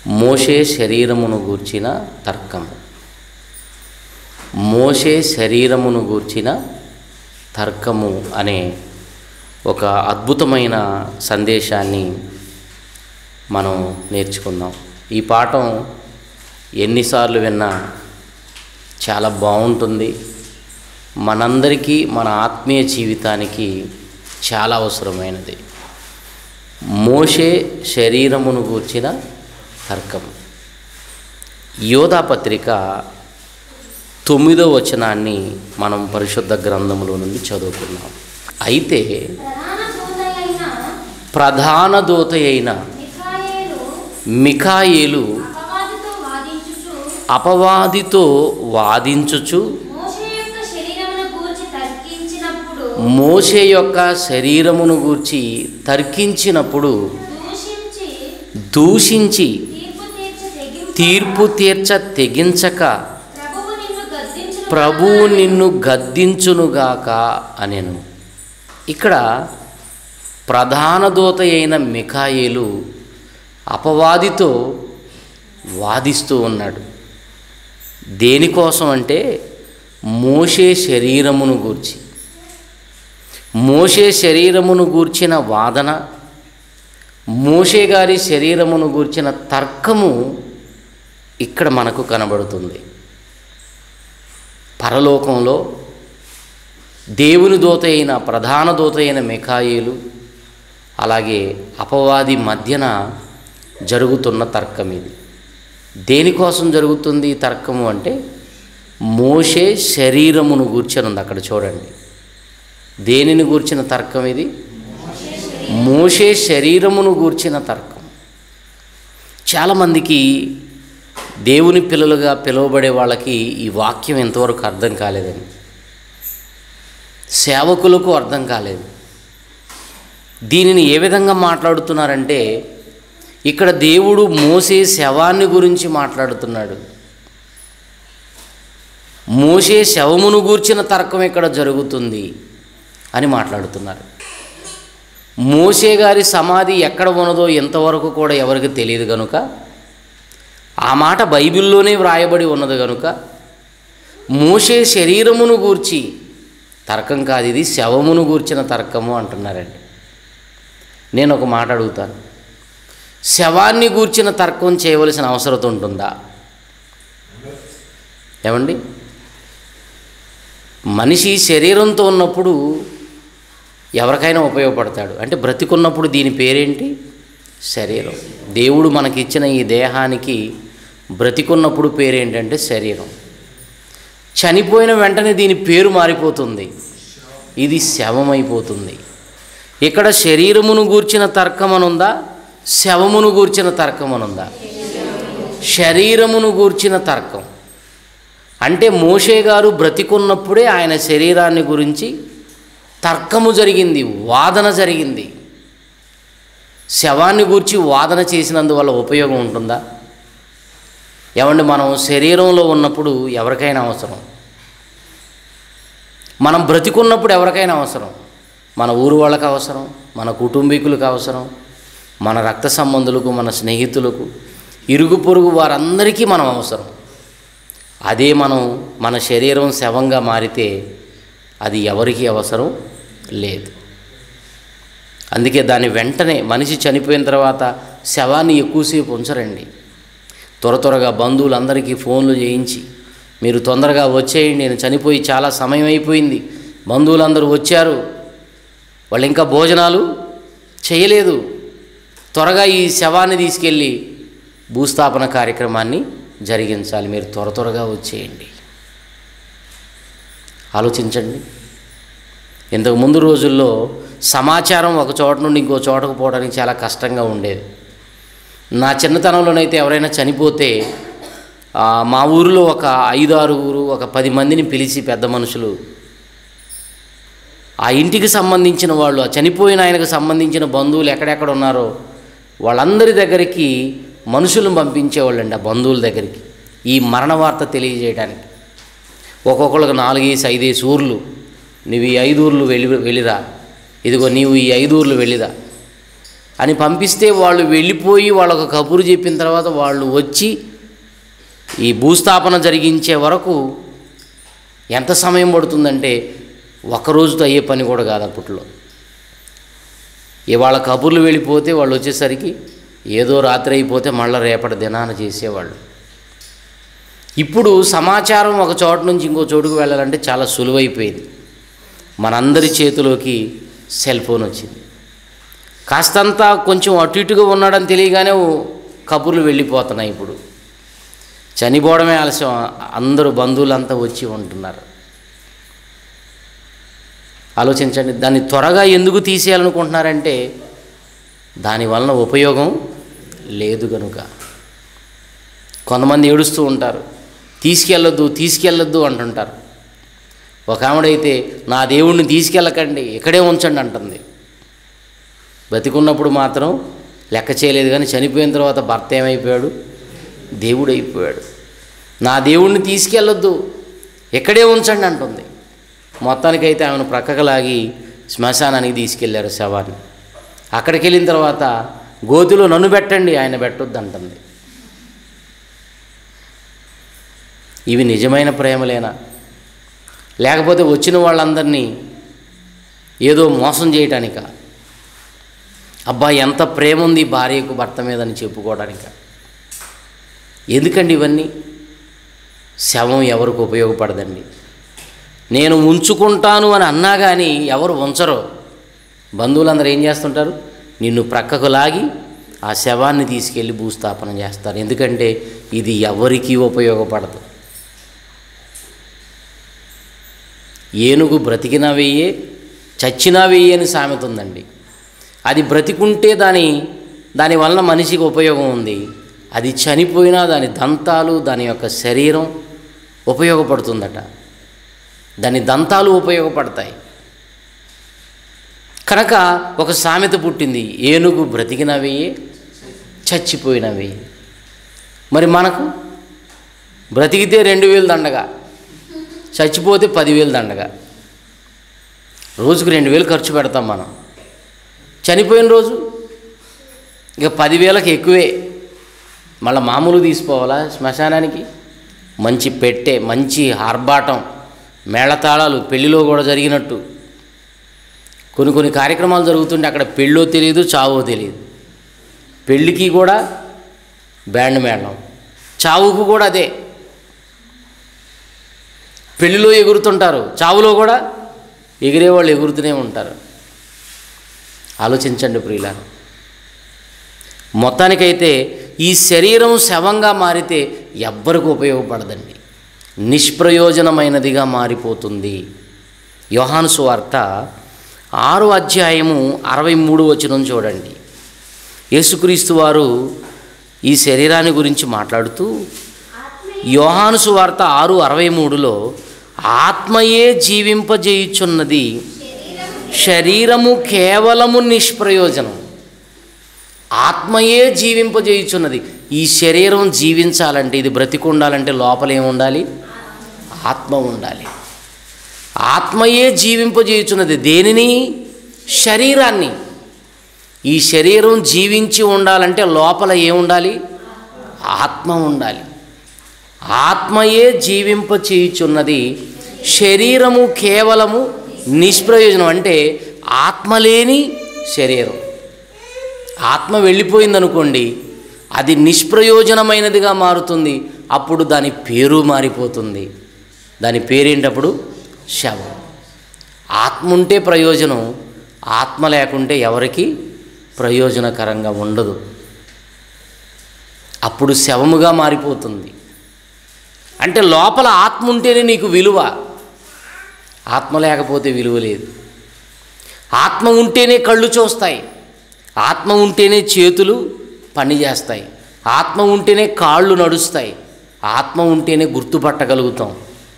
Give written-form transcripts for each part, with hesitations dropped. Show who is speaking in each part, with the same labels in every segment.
Speaker 1: మోషే శరీరమును గూర్చిన తర్కము. మోషే శరీరమును గూర్చిన తర్కము అనే ఒక అద్భుతమైన సందేశాన్ని మనం నేర్చుకుందాం. ఈ పాఠం ఎన్నిసార్లు విన్నా చాలా బాగుంటుంది. మనందరికీ మన ఆత్మీయ జీవితానికి చాలా అవసరమైనది. మోషే శరీరమును గూర్చిన తర్కం. యోధా పత్రిక 9వ వచనాన్ని మనం పరిశుద్ధ గ్రంథములో నుండి చదువుకున్నాం. అయితే ప్రధాన దూత అయిన మిఖాయేలు అపవాదితో వాదించుచు మోషే యొక్క శరీరమును గూర్చి తర్కించినప్పుడు దూషించి తీర్పు తీర్చ తెగించక ప్రభువు నిన్ను గద్దించునుగాక అనెను. ఇక్కడ ప్రధాన దూత అయిన మిఖాయేలు అపవాదితో వాదిస్తూ ఉన్నాడు. దేనికోసం అంటే మోషే శరీరమును గూర్చి. మోషే శరీరమును గూర్చిన వాదన, మోషే గారి శరీరమును గూర్చిన తర్కము ఇక్కడ మనకు కనబడుతుంది. పరలోకంలో దేవుని దూత అయిన ప్రధాన దూత అయిన మిఖాయేలు అలాగే అపవాది మధ్యన జరుగుతున్న తర్కం ఇది. దేనికోసం జరుగుతుంది ఈ తర్కము అంటే మోషే శరీరమును గూర్చనుంది. అక్కడ చూడండి, దేనిని గూర్చిన తర్కం ఇది? మోషే శరీరమును గూర్చిన తర్కం. చాలామందికి దేవుని పిల్లలుగా పిలువబడే వాళ్ళకి ఈ వాక్యం ఎంతవరకు అర్థం కాలేదండి. సేవకులకు అర్థం కాలేదు. దీనిని ఏ విధంగా మాట్లాడుతున్నారంటే ఇక్కడ దేవుడు మోషే శవాన్ని గురించి మాట్లాడుతున్నాడు. మోషే శవమును గూర్చిన తర్కం ఇక్కడ జరుగుతుంది అని మాట్లాడుతున్నారు. మోషే గారి సమాధి ఎక్కడ ఉన్నదో ఎంతవరకు కూడా ఎవరికి తెలియదు కనుక ఆ మాట బైబిల్లోనే వ్రాయబడి ఉన్నది కనుక మోషే శరీరమును గూర్చి తర్కం కాదు, ఇది శవమును గూర్చిన తర్కము అంటున్నారండి. నేను ఒక మాట అడుగుతాను, శవాన్ని గూర్చిన తర్కం చేయవలసిన అవసరం ఉంటుందా? ఏమండి, మనిషి శరీరంతో ఉన్నప్పుడు ఎవరికైనా ఉపయోగపడతాడు. అంటే బ్రతికున్నప్పుడు దీని పేరేంటి? శరీరం. దేవుడు మనకిచ్చిన ఈ దేహానికి బ్రతికున్నప్పుడు పేరేంటంటే శరీరం. చనిపోయిన వెంటనే దీని పేరు మారిపోతుంది, ఇది శవమైపోతుంది. ఇక్కడ శరీరమును గూర్చిన తర్కమనుందా, శవమును గూర్చిన తర్కమనుందా? శరీరమును గూర్చిన తర్కం అంటే మోషే గారు బ్రతికున్నప్పుడే ఆయన శరీరాన్ని గురించి తర్కము జరిగింది, వాదన జరిగింది. శవాన్ని గూర్చి వాదన చేసినందువల్ల ఉపయోగం ఉంటుందా? ఏమండి, మనం శరీరంలో ఉన్నప్పుడు ఎవరికైనా అవసరం, మనం బ్రతికున్నప్పుడు ఎవరికైనా అవసరం. మన ఊరు వాళ్ళకు అవసరం, మన కుటుంబీకులకు అవసరం, మన రక్త సంబంధులకు, మన స్నేహితులకు, ఇరుగు పొరుగు వారందరికీ మనం అవసరం. అదే మన శరీరం శవంగా మారితే అది ఎవరికి అవసరం లేదు. అందుకే దాని వెంటనే మనిషి చనిపోయిన తర్వాత శవాన్ని ఎక్కువసేపు ఉంచరండి. త్వరగా బంధువులందరికీ ఫోన్లు చేయించి మీరు తొందరగా వచ్చేయండి, నేను చనిపోయి చాలా సమయం అయిపోయింది, బంధువులందరూ వచ్చారు, వాళ్ళు ఇంకా భోజనాలు చేయలేదు, త్వరగా ఈ శవాన్ని తీసుకెళ్ళి భూస్థాపన కార్యక్రమాన్ని జరిగించాలి, మీరు త్వరగా వచ్చేయండి. ఆలోచించండి. ఇంతకు ముందు రోజుల్లో సమాచారం ఒక చోట నుండి ఇంకో చోటకు పోవడానికి చాలా కష్టంగా ఉండేది. నా చిన్నతనంలోనైతే ఎవరైనా చనిపోతే మా ఊరిలో ఒక 5-6 ఒక 10 మందిని పిలిచి పెద్ద మనుషులు ఆ ఇంటికి సంబంధించిన వాళ్ళు, ఆ చనిపోయిన ఆయనకు సంబంధించిన బంధువులు ఎక్కడెక్కడ ఉన్నారో వాళ్ళందరి దగ్గరికి మనుషులను పంపించేవాళ్ళండి. ఆ బంధువుల దగ్గరికి ఈ మరణ వార్త తెలియజేయడానికి. ఒక్కొక్కరికి 4-5 ఊర్లు, నువ్వు ఈ 5 ఊర్లు వెళ్ళిరా, ఇదిగో నీవు ఈ 5 ఊర్లు వెళ్ళిరా, అని పంపిస్తే వాళ్ళు వెళ్ళిపోయి వాళ్ళకు కబురు చెప్పిన తర్వాత వాళ్ళు వచ్చి ఈ భూస్థాపన జరిగించే వరకు ఎంత సమయం పడుతుందంటే ఒక్కరోజుతో అయ్యే పని కూడా కాదు అప్పట్లో. ఇవాళ కబుర్లు వెళ్ళిపోతే వాళ్ళు వచ్చేసరికి ఏదో రాత్రి అయిపోతే మళ్ళీ రేపటి దినాన చేసేవాళ్ళు. ఇప్పుడు సమాచారం ఒక చోట నుంచి ఇంకో చోటుకు వెళ్ళాలంటే చాలా సులువైపోయింది. మనందరి చేతిలోకి సెల్ ఫోన్ వచ్చింది. కాస్తంత కొంచెం అటు ఇటుగా ఉన్నాడని తెలియగానే కబుర్లు వెళ్ళిపోతున్నాయి. ఇప్పుడు చనిపోవడమే ఆలస్యం, అందరూ బంధువులంతా వచ్చి ఉంటున్నారు. ఆలోచించండి, దాన్ని త్వరగా ఎందుకు తీసేయాలనుకుంటున్నారంటే దానివలన ఉపయోగం లేదు కనుక. కొంతమంది ఏడుస్తూ ఉంటారు, తీసుకెళ్ళొద్దు అంటుంటారు. ఒక ఆవిడైతే నా దేవుణ్ణి తీసుకెళ్ళకండి, ఇక్కడే ఉంచండి అంటుంది. బతికున్నప్పుడు మాత్రం లెక్క చేయలేదు, కానీ చనిపోయిన తర్వాత భర్త ఏమైపోయాడు? దేవుడు అయిపోయాడు. నా దేవుణ్ణి తీసుకెళ్ళొద్దు, ఇక్కడే ఉంచండి అంటుంది. మొత్తానికైతే ఆమెను ప్రక్కకు లాగి శ్మశానానికి తీసుకెళ్లారు శవాన్ని. అక్కడికి వెళ్ళిన తర్వాత గోతిలో నన్ను పెట్టండి, ఆయన పెట్టొద్దు అంటుంది. ఇవి నిజమైన ప్రేమలేనా? లేకపోతే వచ్చిన వాళ్ళందరినీ ఏదో మోసం చేయటానిక? అబ్బా ఎంత ప్రేమ ఉంది భార్యకు భర్త మీద అని చెప్పుకోవడానిక? ఎందుకండి ఇవన్నీ? శవం ఎవరికి ఉపయోగపడదండి. నేను ఉంచుకుంటాను అని అన్నా కానీ ఎవరు ఉంచరో. బంధువులందరూ ఏం చేస్తుంటారు? నిన్ను ప్రక్కకు లాగి ఆ శవాన్ని తీసుకెళ్ళి భూస్థాపన చేస్తారు. ఎందుకంటే ఇది ఎవరికీ ఉపయోగపడదు. ఏనుగు బ్రతికినా వెయ్యే, చచ్చినా వెయ్యి అని సామెత ఉందండి. అది బ్రతికుంటే దాని వలన మనిషికి ఉపయోగం ఉంది. అది చనిపోయినా దాని దంతాలు, దాని యొక్క శరీరం ఉపయోగపడుతుందట. దాని దంతాలు ఉపయోగపడతాయి కనుక ఒక సామెత పుట్టింది, ఏనుగు బ్రతికినా వెయ్యే, చచ్చిపోయినా వెయ్యి. మరి మనకు బ్రతికితే 2000 దండగా, చచ్చిపోతే 10,000 దండగా. రోజుకు 2,000 ఖర్చు పెడతాం మనం. చనిపోయిన రోజు ఇక 10,000కి ఎక్కువే. మళ్ళీ మామూలు తీసుకోవాలా శ్మశానానికి? మంచి పెట్టె, మంచి ఆర్భాటం, మేళతాళాలు, పెళ్లిలో కూడా జరిగినట్టు. కొన్ని కార్యక్రమాలు జరుగుతుంటే అక్కడ పెళ్ళో తెలియదు, చావో తెలియదు. పెళ్ళికి కూడా బ్యాండ్ మేళం, చావుకు కూడా అదే. పెళ్లిలో ఎగురుతుంటారు, చావులో కూడా ఎగిరేవాళ్ళు ఎగురుతూనే ఉంటారు. ఆలోచించండి ప్రియులారా. మొత్తానికైతే ఈ శరీరం శవంగా మారితే ఎవ్వరికి ఉపయోగపడదండి, నిష్ప్రయోజనమైనదిగా మారిపోతుంది. యోహాను సువార్త 6వ అధ్యాయము 63వ వచనం చూడండి. యేసుక్రీస్తు వారు ఈ శరీరాన్ని గురించి మాట్లాడుతూ యోహాను సువార్త 6:63లో ఆత్మయే జీవింపజేయుచున్నది, శరీరము కేవలము నిష్ప్రయోజనం. ఆత్మయే జీవింపజేయుచున్నది. ఈ శరీరం జీవించాలంటే, ఇది బ్రతికుండాలంటే లోపల ఏముండాలి? ఆత్మ ఉండాలి. ఆత్మయే జీవింపజేయుచున్నది. దేనిని? శరీరాన్ని. ఈ శరీరం జీవించి ఉండాలంటే లోపల ఏముండాలి? ఆత్మ ఉండాలి. ఆత్మయే జీవింపచేయుచున్నది, శరీరము కేవలము నిష్ప్రయోజనం. అంటే ఆత్మ లేని శరీరం. ఆత్మ వెళ్ళిపోయిందనుకోండి, అది నిష్ప్రయోజనమైనదిగా మారుతుంది. అప్పుడు దాని పేరు మారిపోతుంది. దాని పేరేంటప్పుడు? శవం. ఆత్మ ఉంటే ప్రయోజనం, ఆత్మ లేకుంటే ఎవరికి ప్రయోజనకరంగా ఉండదు. అప్పుడు శవముగా మారిపోతుంది. అంటే లోపల ఆత్మ ఉంటేనే నీకు విలువ, ఆత్మ లేకపోతే విలువ లేదు. ఆత్మ ఉంటేనే కళ్ళు చూస్తాయి, ఆత్మ ఉంటేనే చేతులు పని చేస్తాయి, ఆత్మ ఉంటేనే కాళ్ళు నడుస్తాయి, ఆత్మ ఉంటేనే గుర్తుపట్టగలుగుతాం,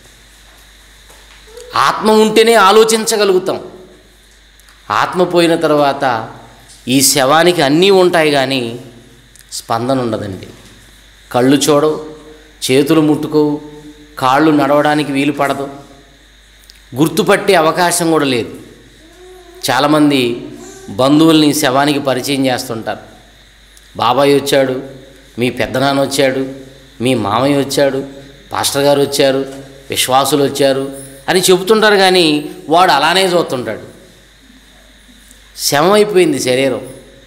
Speaker 1: ఆత్మ ఉంటేనే ఆలోచించగలుగుతాం. ఆత్మ పోయిన తర్వాత ఈ శవానికి అన్నీ ఉంటాయి కానీ స్పందన ఉండదండి. కళ్ళు చూడవు, చేతులు ముట్టుకోవు, కాళ్ళు నడవడానికి వీలు పడదు, గుర్తుపట్టే అవకాశం కూడా లేదు. చాలామంది బంధువుల్ని శవానికి పరిచయం చేస్తుంటారు. బాబాయ్ వచ్చాడు, మీ పెద్దనాన్న వచ్చాడు, మీ మామయ్య వచ్చాడు, పాస్టర్ గారు వచ్చారు, విశ్వాసులు వచ్చారు అని చెబుతుంటారు. కానీ వాడు అలానే చూస్తుంటాడు. శవం అయిపోయింది శరీరం.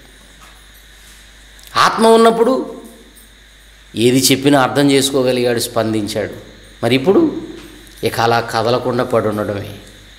Speaker 1: ఆత్మ ఉన్నప్పుడు ఏది చెప్పినా అర్థం చేసుకోగలిగాడు, స్పందించాడు. మరి ఇప్పుడు ఇక అలా కదలకుండా పడి ఉండడమే.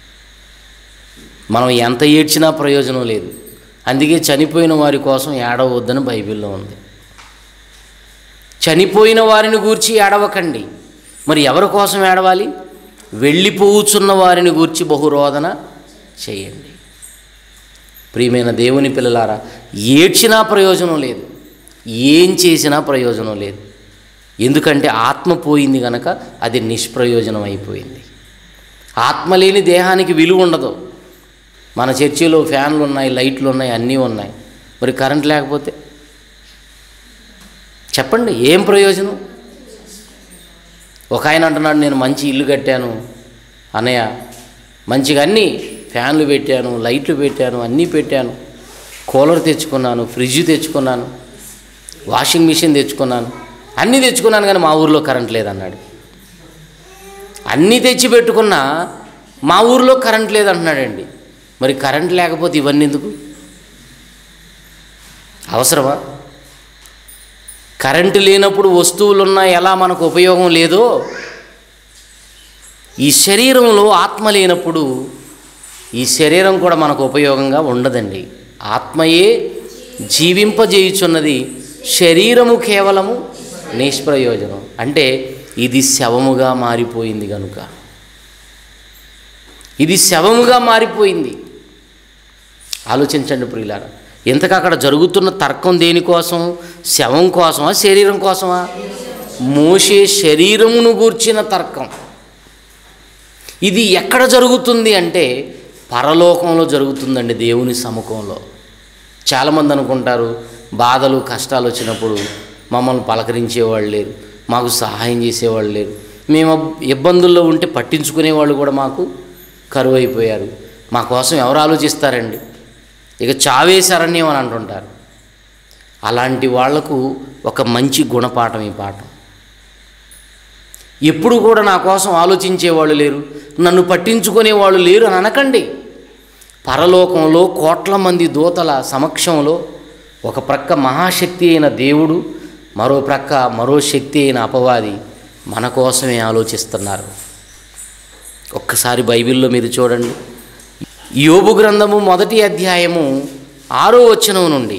Speaker 1: మనం ఎంత ఏడ్చినా ప్రయోజనం లేదు. అందుకే చనిపోయిన వారి కోసం ఏడవద్దని బైబిల్లో ఉంది. చనిపోయిన వారిని గూర్చి ఏడవకండి. మరి ఎవరి కోసం ఏడవాలి? వెళ్ళిపోవుచున్న వారిని గూర్చి బహురోదన చేయండి. ప్రియమైన దేవుని పిల్లలారా, ఏడ్చినా ప్రయోజనం లేదు, ఏం చేసినా ప్రయోజనం లేదు. ఎందుకంటే ఆత్మ పోయింది కనుక అది నిష్ప్రయోజనం అయిపోయింది. ఆత్మ లేని దేహానికి విలువ ఉండదు. మన చర్చిలో ఫ్యాన్లు ఉన్నాయి, లైట్లు ఉన్నాయి, అన్నీ ఉన్నాయి. మరి కరెంట్ లేకపోతే చెప్పండి ఏం ప్రయోజనం? ఒక ఆయన అంటున్నాడు, నేను మంచి ఇల్లు కట్టాను అన్నయ్య, మంచిగా అన్నీ ఫ్యాన్లు పెట్టాను, లైట్లు పెట్టాను, అన్నీ పెట్టాను, కూలర్ తెచ్చుకున్నాను, ఫ్రిడ్జ్ తెచ్చుకున్నాను, వాషింగ్ మిషన్ తెచ్చుకున్నాను, అన్నీ తెచ్చుకున్నాను, కానీ మా ఊరిలో కరెంట్ లేదన్నాడు. అన్నీ తెచ్చి పెట్టుకున్నా మా ఊరిలో కరెంట్ లేదంటున్నాడండి. మరి కరెంట్ లేకపోతే ఇవన్నీ ఎందుకు? అవసరమా? కరెంటు లేనప్పుడు వస్తువులున్నా ఎలా మనకు ఉపయోగం లేదో, ఈ శరీరంలో ఆత్మ లేనప్పుడు ఈ శరీరం కూడా మనకు ఉపయోగంగా ఉండదండి. ఆత్మయే జీవింపజేయుచున్నది, శరీరము కేవలము నిష్ప్రయోజనం. అంటే ఇది శవముగా మారిపోయింది కనుక, ఇది శవముగా మారిపోయింది. ఆలోచించండి ప్రియులారా, ఇంతకు అక్కడ జరుగుతున్న తర్కం దేనికోసం? శవం కోసమా, శరీరం కోసమా? మోషే శరీరమును గూర్చిన తర్కం. ఇది ఎక్కడ జరుగుతుంది అంటే పరలోకంలో జరుగుతుందండి, దేవుని సముఖంలో. చాలామంది అనుకుంటారు బాధలు కష్టాలు వచ్చినప్పుడు మమ్మల్ని పలకరించేవాళ్ళు లేరు, మాకు సహాయం చేసేవాళ్ళు లేరు, మేము ఇబ్బందుల్లో ఉంటే పట్టించుకునేవాళ్ళు కూడా మాకు కరువు అయిపోయారు, మా కోసం ఎవరు ఆలోచిస్తారండి, ఇక చావే శరణ్యం అని అంటుంటారు. అలాంటి వాళ్లకు ఒక మంచి గుణపాఠం ఈ పాఠం. ఎప్పుడు కూడా నా కోసం ఆలోచించేవాళ్ళు లేరు, నన్ను పట్టించుకునేవాళ్ళు లేరు అని అనకండి. పరలోకంలో కోట్ల మంది దూతల సమక్షంలో ఒక ప్రక్క మహాశక్తి అయిన దేవుడు, మరో ప్రక్క మరో శక్తి అయిన అపవాది మన కోసమే ఆలోచిస్తున్నారు. ఒక్కసారి బైబిల్లో మీరు చూడండి, యోబు గ్రంథము 1వ అధ్యాయము 6వ వచనం నుండి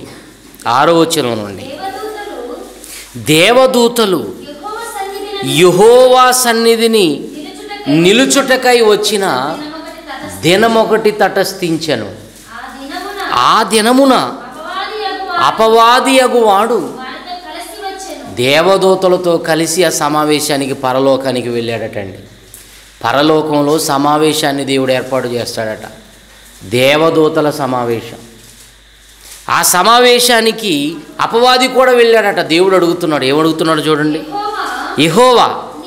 Speaker 1: దేవదూతలు యెహోవా సన్నిధిని నిలుచుటకై వచ్చిన దినమొకటి తటస్థించెను. ఆ దినమున అపవాది అగువాడు దేవదూతలతో కలిసి ఆ సమావేశానికి, పరలోకానికి వెళ్ళాడటండి. పరలోకంలో సమావేశాన్ని దేవుడు ఏర్పాటు చేస్తాడట, దేవదూతల సమావేశం. ఆ సమావేశానికి అపవాది కూడా వెళ్ళాడట. దేవుడు అడుగుతున్నాడు, ఏమడుగుతున్నాడు చూడండి. యెహోవా,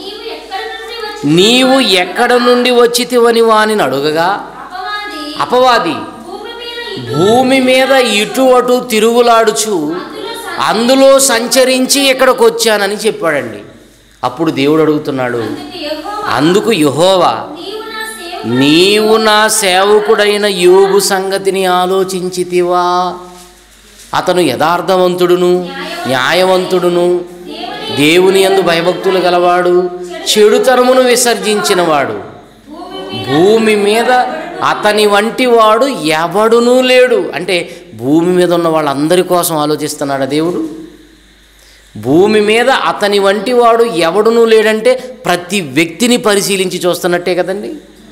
Speaker 1: నీవు ఎక్కడ నుండి వచ్చితివని వానిని అడుగగా, అపవాది భూమి మీద ఇటు అటు తిరుగులాడుచు అందులో సంచరించి ఇక్కడికి వచ్చానని చెప్పాడండి. అప్పుడు దేవుడు అడుగుతున్నాడు, అందుకు యెహోవా, నీవు నా సేవకుడైన యోబు సంగతిని ఆలోచించితివా? అతను యథార్థవంతుడును న్యాయవంతుడును దేవుని యందు భయభక్తులు గలవాడు, చెడుతనమును విసర్జించినవాడు, భూమి మీద అతని వంటి వాడు ఎవడునూ లేడు. అంటే భూమి మీద ఉన్న వాళ్ళందరి కోసం ఆలోచిస్తున్నాడు దేవుడు. భూమి మీద అతని వంటి వాడు ఎవడునూ లేడంటే ప్రతి వ్యక్తిని పరిశీలించి చూస్తున్నట్టే కదండి.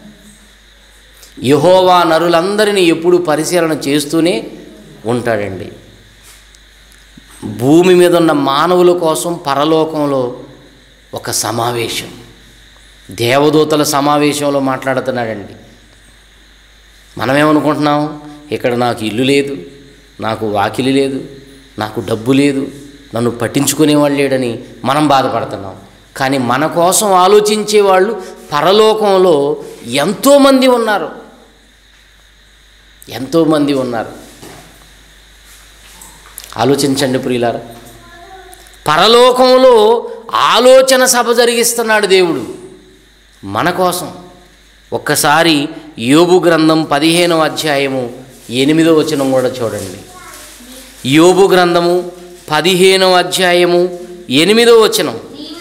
Speaker 1: యెహోవా నరులందరినీ ఎప్పుడు పరిశీలన చేస్తూనే ఉంటాడండి. భూమి మీద ఉన్న మానవుల కోసం పరలోకంలో ఒక సమావేశం, దేవదూతల సమావేశంలో మాట్లాడుతున్నాడండి. మనమేమనుకుంటున్నాం, ఇక్కడ నాకు ఇల్లు లేదు, నాకు వాకిలి లేదు, నాకు డబ్బు లేదు, నన్ను పట్టించుకునేవాళ్ళు లేడని మనం బాధపడుతున్నాం. కానీ మన కోసం ఆలోచించే వాళ్ళు పరలోకంలో ఎంతోమంది ఉన్నారు, ఎంతోమంది ఉన్నారు. ఆలోచించండి ప్రియులారా, పరలోకంలో ఆలోచన సభ జరిగిస్తున్నాడు దేవుడు మన కోసం. ఒక్కసారి యోబు గ్రంథం 15వ అధ్యాయము 8వ వచనం కూడా చూడండి. యోబు గ్రంథము 15వ అధ్యాయము 8వ వచనం.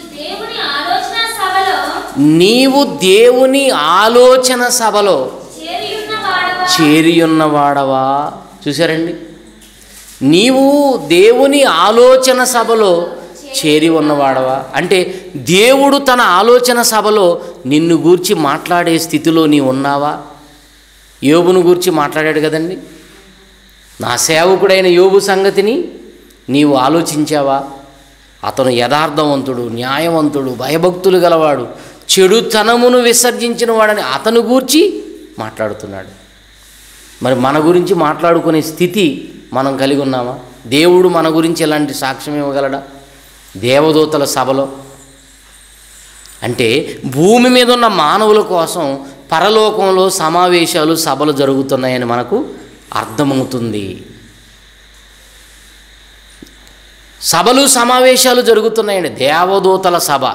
Speaker 1: నీవు దేవుని ఆలోచన సభలో చేరియున్నవాడవా. చూసారండి, నీవు దేవుని ఆలోచన సభలో చేరి ఉన్నవాడవా అంటే దేవుడు తన ఆలోచన సభలో నిన్ను గూర్చి మాట్లాడే స్థితిలో నీవు ఉన్నావా? యోబును గూర్చి మాట్లాడాడు కదండి. నా సేవకుడైన యోబు సంగతిని నీవు ఆలోచించావా? అతను యథార్థవంతుడు, న్యాయవంతుడు, భయభక్తులు గలవాడు, చెడుతనమును విసర్జించిన వాడని అతను గూర్చి మాట్లాడుతున్నాడు. మరి మన గురించి మాట్లాడుకునే స్థితి మనం కలిగి ఉన్నామా? దేవుడు మన గురించి ఎలాంటి సాక్ష్యం ఇవ్వగలడా? దేవదూతల సభలో అంటే భూమి మీద ఉన్న మానవుల కోసం పరలోకంలో సమావేశాలు, సభలు జరుగుతున్నాయని మనకు అర్థమవుతుంది. సభలు, సమావేశాలు జరుగుతున్నాయండి. దేవదూతల సభ.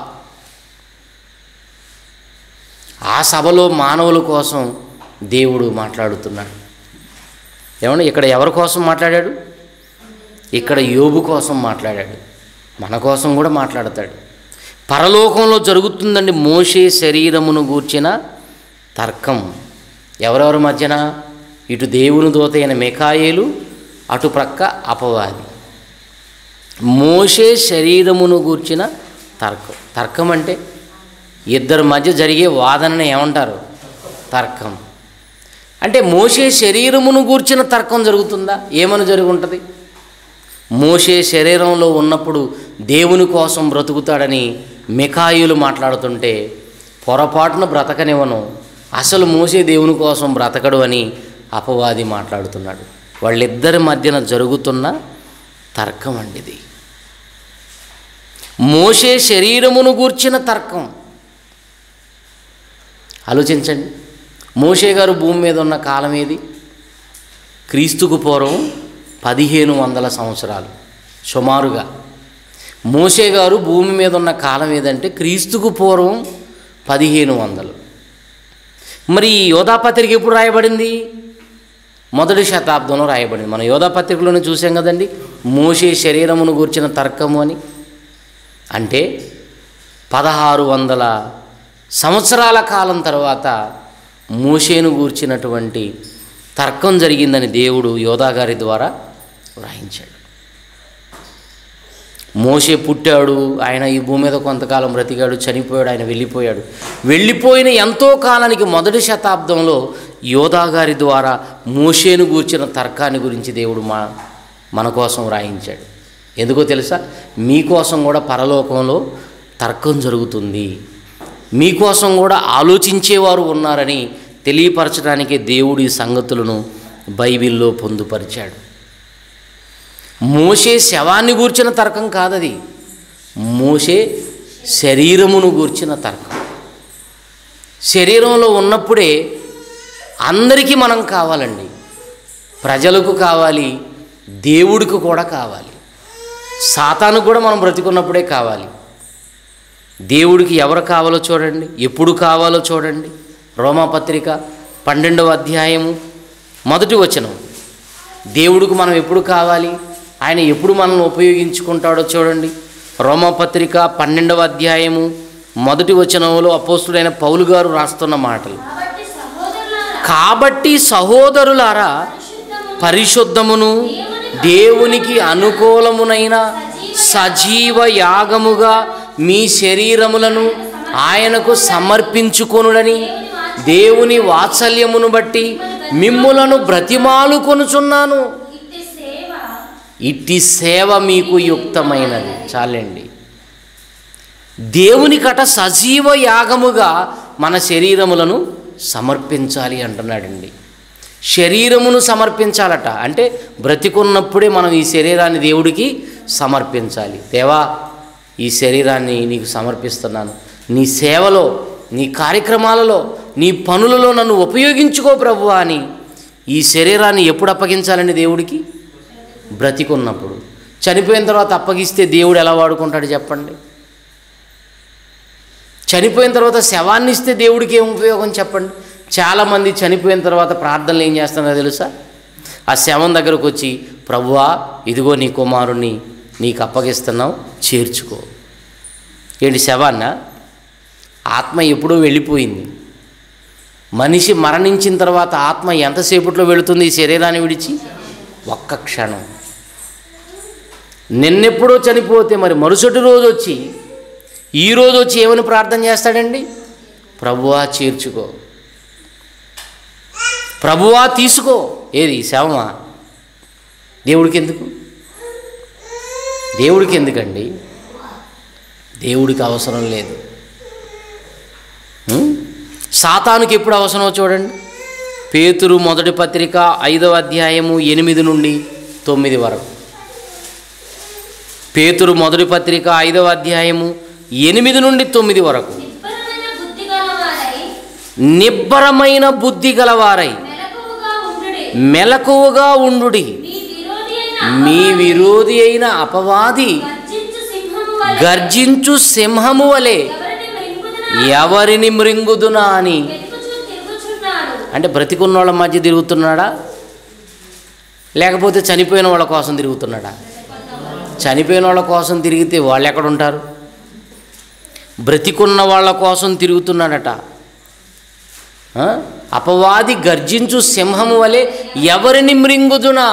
Speaker 1: ఆ సభలో మానవుల కోసం దేవుడు మాట్లాడుతున్నాడు. ఏమన్నా ఇక్కడ ఎవరి కోసం మాట్లాడాడు? ఇక్కడ యోబు కోసం మాట్లాడాడు. మన కోసం కూడా మాట్లాడతాడు. పరలోకంలో జరుగుతుందండి మోషే శరీరమును గూర్చిన తర్కం. ఎవరెవరి మధ్యన? ఇటు దేవుని దూత అయిన మిఖాయేలు, అటు ప్రక్క అపవాది. మోషే శరీరమును గూర్చిన తర్కం. తర్కం అంటే ఇద్దరి మధ్య జరిగే వాదనని ఏమంటారు? తర్కం. అంటే మోషే శరీరమును గూర్చిన తర్కం జరుగుతుందా? ఏమని జరుగుంటుంది? మోషే శరీరంలో ఉన్నప్పుడు దేవుని కోసం బ్రతుకుతాడని మిఖాయేలు మాట్లాడుతుంటే పొరపాటున బ్రతకనివ్వను, అసలు మోషే దేవుని కోసం బ్రతకడు అని అపవాది మాట్లాడుతున్నాడు. వాళ్ళిద్దరి మధ్యన జరుగుతున్న తర్కం అండి ఇది. మోషే శరీరమును గూర్చిన తర్కం. ఆలోచించండి, మోషే గారు భూమి మీద ఉన్న కాలం ఏది? క్రీస్తుకు పూర్వం 1500 సంవత్సరాలు సుమారుగా. మోషే గారు భూమి మీద ఉన్న కాలం ఏదంటే క్రీస్తుకు పూర్వం 1500. మరి ఈ యోధాపత్రిక ఎప్పుడు రాయబడింది? 1వ శతాబ్దంలో రాయబడింది. మన యోధాపత్రికలోనే చూసాం కదండి, మోషే శరీరమును గూర్చిన తర్కము అని. అంటే 1600 సంవత్సరాల కాలం తర్వాత మోషేను గూర్చినటువంటి తర్కం జరిగిందని దేవుడు యోధా గారి ద్వారా వ్రాయించాడు. మోషే పుట్టాడు, ఆయన ఈ భూమి మీద కొంతకాలం బ్రతికాడు, చనిపోయాడు, ఆయన వెళ్ళిపోయాడు. వెళ్ళిపోయిన ఎంతో కాలానికి 1వ శతాబ్దంలో యోధా గారి ద్వారా మోషేను గూర్చిన తర్కాన్ని గురించి దేవుడు మన కోసం వ్రాయించాడు. ఎందుకో తెలుసా? మీకోసం కూడా పరలోకంలో తర్కం జరుగుతుంది, మీకోసం కూడా ఆలోచించేవారు ఉన్నారని తెలియపరచడానికే దేవుడు ఈ సంగతులను బైబిల్లో పొందుపరిచాడు. మోషే శవాన్ని గూర్చిన తర్కం కాదది, మోషే శరీరమును గూర్చిన తర్కం. శరీరంలో ఉన్నప్పుడే అందరికీ మనం కావాలండి. ప్రజలకు కావాలి, దేవుడికి కూడా కావాలి, సాతానుకు కూడా మనం బ్రతికున్నప్పుడే కావాలి. దేవుడికి ఎవరు కావాలో చూడండి, ఎప్పుడు కావాలో చూడండి. రోమాపత్రిక 12వ అధ్యాయము 1వ వచనం. దేవుడికి మనం ఎప్పుడు కావాలి, ఆయన ఎప్పుడు మనల్ని ఉపయోగించుకుంటాడో చూడండి. రోమాపత్రిక 12వ అధ్యాయము 1వ వచనంలో అపోస్తుడైన పౌలు గారు రాస్తున్న మాటలు. కాబట్టి సహోదరులారా, పరిశుద్ధమును దేవునికి అనుకూలమునైన సజీవ యాగముగా మీ శరీరములను ఆయనకు సమర్పించుకొనుడని దేవుని వాత్సల్యమును బట్టి మిమ్ములను బ్రతిమాలుకొనుచున్నాను. ఇట్టి సేవ మీకు యుక్తమైనది. చాలండి. దేవునికట సజీవ యాగముగా మన శరీరములను సమర్పించాలి అంటున్నాడండి. శరీరమును సమర్పించాలట అంటే బ్రతికున్నప్పుడే మనం ఈ శరీరాన్ని దేవుడికి సమర్పించాలి. దేవా, ఈ శరీరాన్ని నీకు సమర్పిస్తున్నాను, నీ సేవలో, నీ కార్యక్రమాలలో, నీ పనులలో నన్ను ఉపయోగించుకో ప్రభువా అని ఈ శరీరాన్ని ఎప్పుడు అప్పగించాలండి దేవుడికి? బ్రతికున్నప్పుడు. చనిపోయిన తర్వాత అప్పగిస్తే దేవుడు ఎలా వాడుకుంటాడు చెప్పండి? చనిపోయిన తర్వాత శవాన్ని ఇస్తే దేవుడికి ఏం ఉపయోగం చెప్పండి? చాలామంది చనిపోయిన తర్వాత ప్రార్థనలు ఏం చేస్తున్నారో తెలుసా? ఆ శవం దగ్గరకు వచ్చి, ప్రభువా ఇదిగో నీ కుమారుణ్ణి నీకు అప్పగిస్తున్నావు, చేర్చుకో. ఏంటి శవాన్నా? ఆత్మ ఎప్పుడో వెళ్ళిపోయింది. మనిషి మరణించిన తర్వాత ఆత్మ ఎంతసేపట్లో వెళుతుంది ఈ శరీరాన్ని విడిచి? ఒక్క క్షణం. నిన్నెప్పుడో చనిపోతే మరి మరుసటి రోజు వచ్చి, ఈరోజు వచ్చి ఏమని ప్రార్థన చేస్తాడండి? ప్రభువా చేర్చుకో, ప్రభువా తీసుకో. ఏది శవమా? దేవుడికి ఎందుకు? దేవుడికి ఎందుకండి? దేవుడికి అవసరం లేదు. సాతానుకి ఎప్పుడు అవసరమో చూడండి. పేతురు మొదటి పత్రిక 5వ అధ్యాయము 8 నుండి 9 వరకు. పేతురు మొదటి పత్రిక 5వ అధ్యాయము 8 నుండి 9 వరకు. నిబ్బరమైన బుద్ధి గలవారై మెలకువగా ఉండుడి, మీ విరోధి అయిన అపవాది గర్జించు సింహము వలె ఎవరిని మృంగుదునా అని. అంటే బ్రతికున్న వాళ్ళ మధ్య తిరుగుతున్నాడా, లేకపోతే చనిపోయిన వాళ్ళ కోసం తిరుగుతున్నాడా? చనిపోయిన వాళ్ళ కోసం తిరిగితే వాళ్ళు ఎక్కడుంటారు? బ్రతికున్న వాళ్ళ కోసం తిరుగుతున్నాడట. అపవాది గర్జించు సింహము వలె ఎవరిని మృంగుదునా.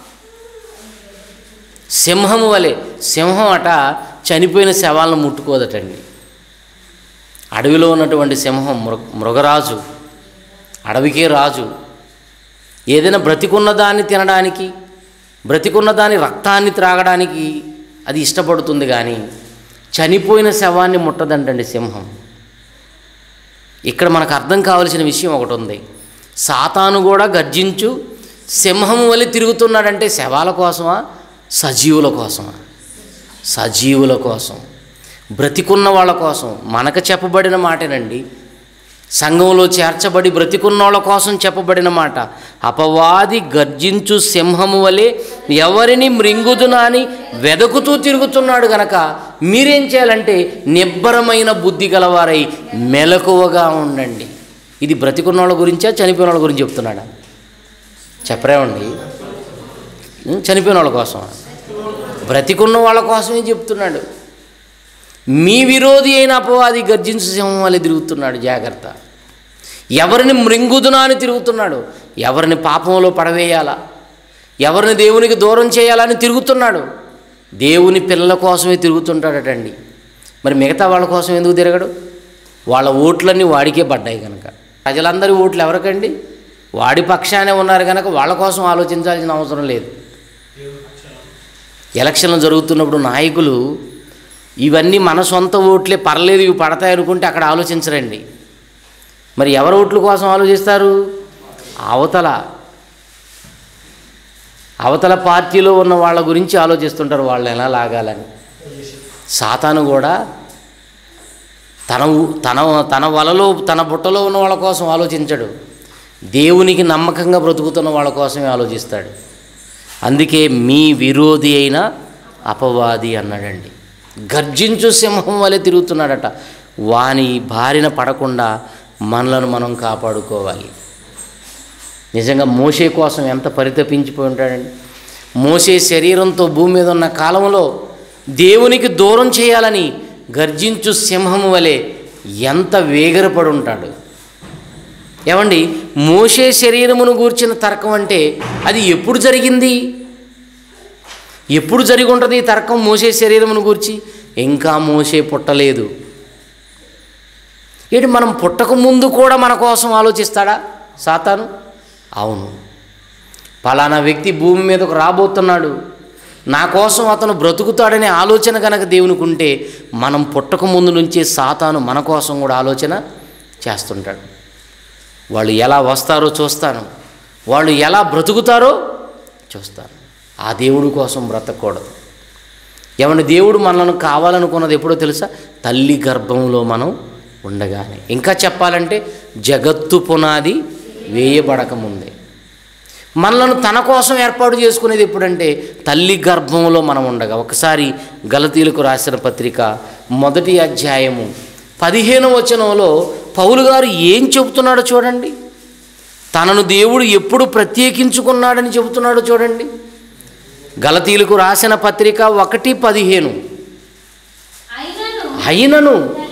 Speaker 1: సింహము వలె. సింహం అట చనిపోయిన శవాలను ముట్టుకోదటండి. అడవిలో ఉన్నటువంటి సింహం మృగరాజు, అడవికే రాజు. ఏదైనా బ్రతికున్న దాన్ని తినడానికి, బ్రతికున్న దాని రక్తాన్ని త్రాగడానికి అది ఇష్టపడుతుంది, కానీ చనిపోయిన శవాన్ని ముట్టదంటండి సింహం. ఇక్కడ మనకు అర్థం కావలసిన విషయం ఒకటి ఉంది. సాతాను కూడా గర్జించు సింహం వలె తిరుగుతున్నాడంటే శవాల కోసమా, సజీవుల కోసమా? సజీవుల కోసం, బ్రతికున్న వాళ్ళ కోసం. మనకు చెప్పబడిన మాటేనండి. సంఘంలో చేర్చబడి బ్రతికున్న వాళ్ళ కోసం చెప్పబడిన మాట. అపవాది గర్జించు సింహము వలె ఎవరిని మృంగుదునా అని వెదకుతూ తిరుగుతున్నాడు గనక మీరేం చేయాలంటే నిబ్బరమైన బుద్ధి గలవారై మెలకువగా ఉండండి. ఇది బ్రతికున్న వాళ్ళ గురించా, చనిపోయిన వాళ్ళ గురించి చెప్తున్నాడా? చెప్పరేమండి? చనిపోయిన వాళ్ళ కోసం, బ్రతికున్న వాళ్ళ కోసమే చెప్తున్నాడు. మీ విరోధి అయిన అపవాది గర్జించు సింహం వలె తిరుగుతున్నాడు, జాగ్రత్త. ఎవరిని మృంగుదునా అని తిరుగుతున్నాడు. ఎవరిని పాపంలో పడవేయాలా, ఎవరిని దేవునికి దూరం చేయాలని తిరుగుతున్నాడు. దేవుని పిల్లల కోసమే తిరుగుతుంటాడటండి. మరి మిగతా వాళ్ళ కోసం ఎందుకు తిరగడు? వాళ్ళ ఓట్లన్నీ వాడికే పడ్డాయి కనుక. ప్రజలందరి ఓట్లు ఎవరికండి? వాడి పక్షానే ఉన్నారు కనుక వాళ్ళ కోసం ఆలోచించాల్సిన అవసరం లేదు. ఎలక్షన్లు జరుగుతున్నప్పుడు నాయకులు ఇవన్నీ మన సొంత ఓట్లే, పర్లేదు ఇవి పడతాయి అనుకుంటే అక్కడ ఆలోచించరండి. మరి ఎవరి ఓట్ల కోసం ఆలోచిస్తారు? అవతల పార్టీలో ఉన్న వాళ్ళ గురించి ఆలోచిస్తుంటారు, వాళ్ళని ఎలా లాగాలని. సాతాను కూడా తన వలలో, తన బుట్టలో ఉన్న వాళ్ళ కోసం ఆలోచించడు. దేవునికి నమ్మకంగా బ్రతుకుతున్న వాళ్ళ కోసమే ఆలోచిస్తాడు. అందుకే మీ విరోధి అయిన అపవాది అన్నాడండి. గర్జించు సింహం వలె తిరుగుతున్నాడట. వాని బారిన పడకుండా మనలను మనం కాపాడుకోవాలి. నిజంగా మోషే కోసం ఎంత పరితపించిపోయి ఉంటాడండి. మోషే శరీరంతో భూమి మీద ఉన్న కాలంలో దేవునికి దూరం చేయాలని గర్జించు సింహం వలె ఎంత వేగరపడి ఉంటాడు. ఏమండి, మోషే శరీరమును గూర్చిన తర్కం అంటే అది ఎప్పుడు జరిగింది? ఎప్పుడు జరిగి ఉంటుంది ఈ తర్కం మోషే శరీరమును గూర్చి? ఇంకా మోషే పుట్టలేదు. ఏంటి, మనం పుట్టక ముందు కూడా మన కోసం ఆలోచిస్తాడా సాతాను? అవును. పలానా వ్యక్తి భూమి మీదకు రాబోతున్నాడు, నా కోసం అతను బ్రతుకుతాడనే ఆలోచన కనుక దేవునికి ఉంటే మనం పుట్టక ముందు నుంచే సాతాను మన కోసం కూడా ఆలోచన చేస్తుంటాడు. వాళ్ళు ఎలా వస్తారో చూస్తాను, వాళ్ళు ఎలా బ్రతుకుతారో చూస్తాను. ఆ దేవుడి కోసం బ్రతకూడదు. ఏమన్నా దేవుడు మనల్ని కావాలనుకున్నది ఎప్పుడో తెలుసా? తల్లి గర్భంలో మనం ఉండగానే. ఇంకా చెప్పాలంటే జగత్తు పునాది వేయబడకముందే. మనలను తన కోసం ఏర్పాటు చేసుకునేది ఎప్పుడంటే తల్లి గర్భంలో మనం ఉండగా. ఒకసారి గలతీయులకు రాసిన పత్రిక 1వ అధ్యాయము 15వ వచనంలో పౌలు గారు ఏం చెబుతున్నాడో చూడండి. తనను దేవుడు ఎప్పుడు ప్రత్యేకించుకున్నాడని చెబుతున్నాడో చూడండి. గలతీయులకు రాసిన పత్రిక 1:15. అయినను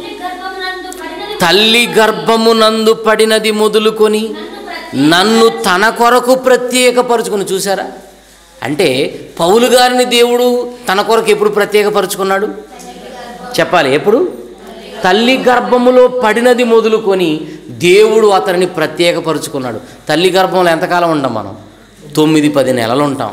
Speaker 1: తల్లి గర్భమునందు పడినది మొదలుకొని నన్ను తన కొరకు ప్రత్యేకపరుచుకుని. చూసారా? అంటే పౌలు గారిని దేవుడు తన కొరకు ఎప్పుడు ప్రత్యేకపరుచుకున్నాడు చెప్పాలి? ఎప్పుడు? తల్లి గర్భములో పడినది మొదలుకొని దేవుడు అతనిని ప్రత్యేకపరుచుకున్నాడు. తల్లి గర్భంలో ఎంతకాలం ఉంటాం మనం? 9-10 నెలలు ఉంటాం.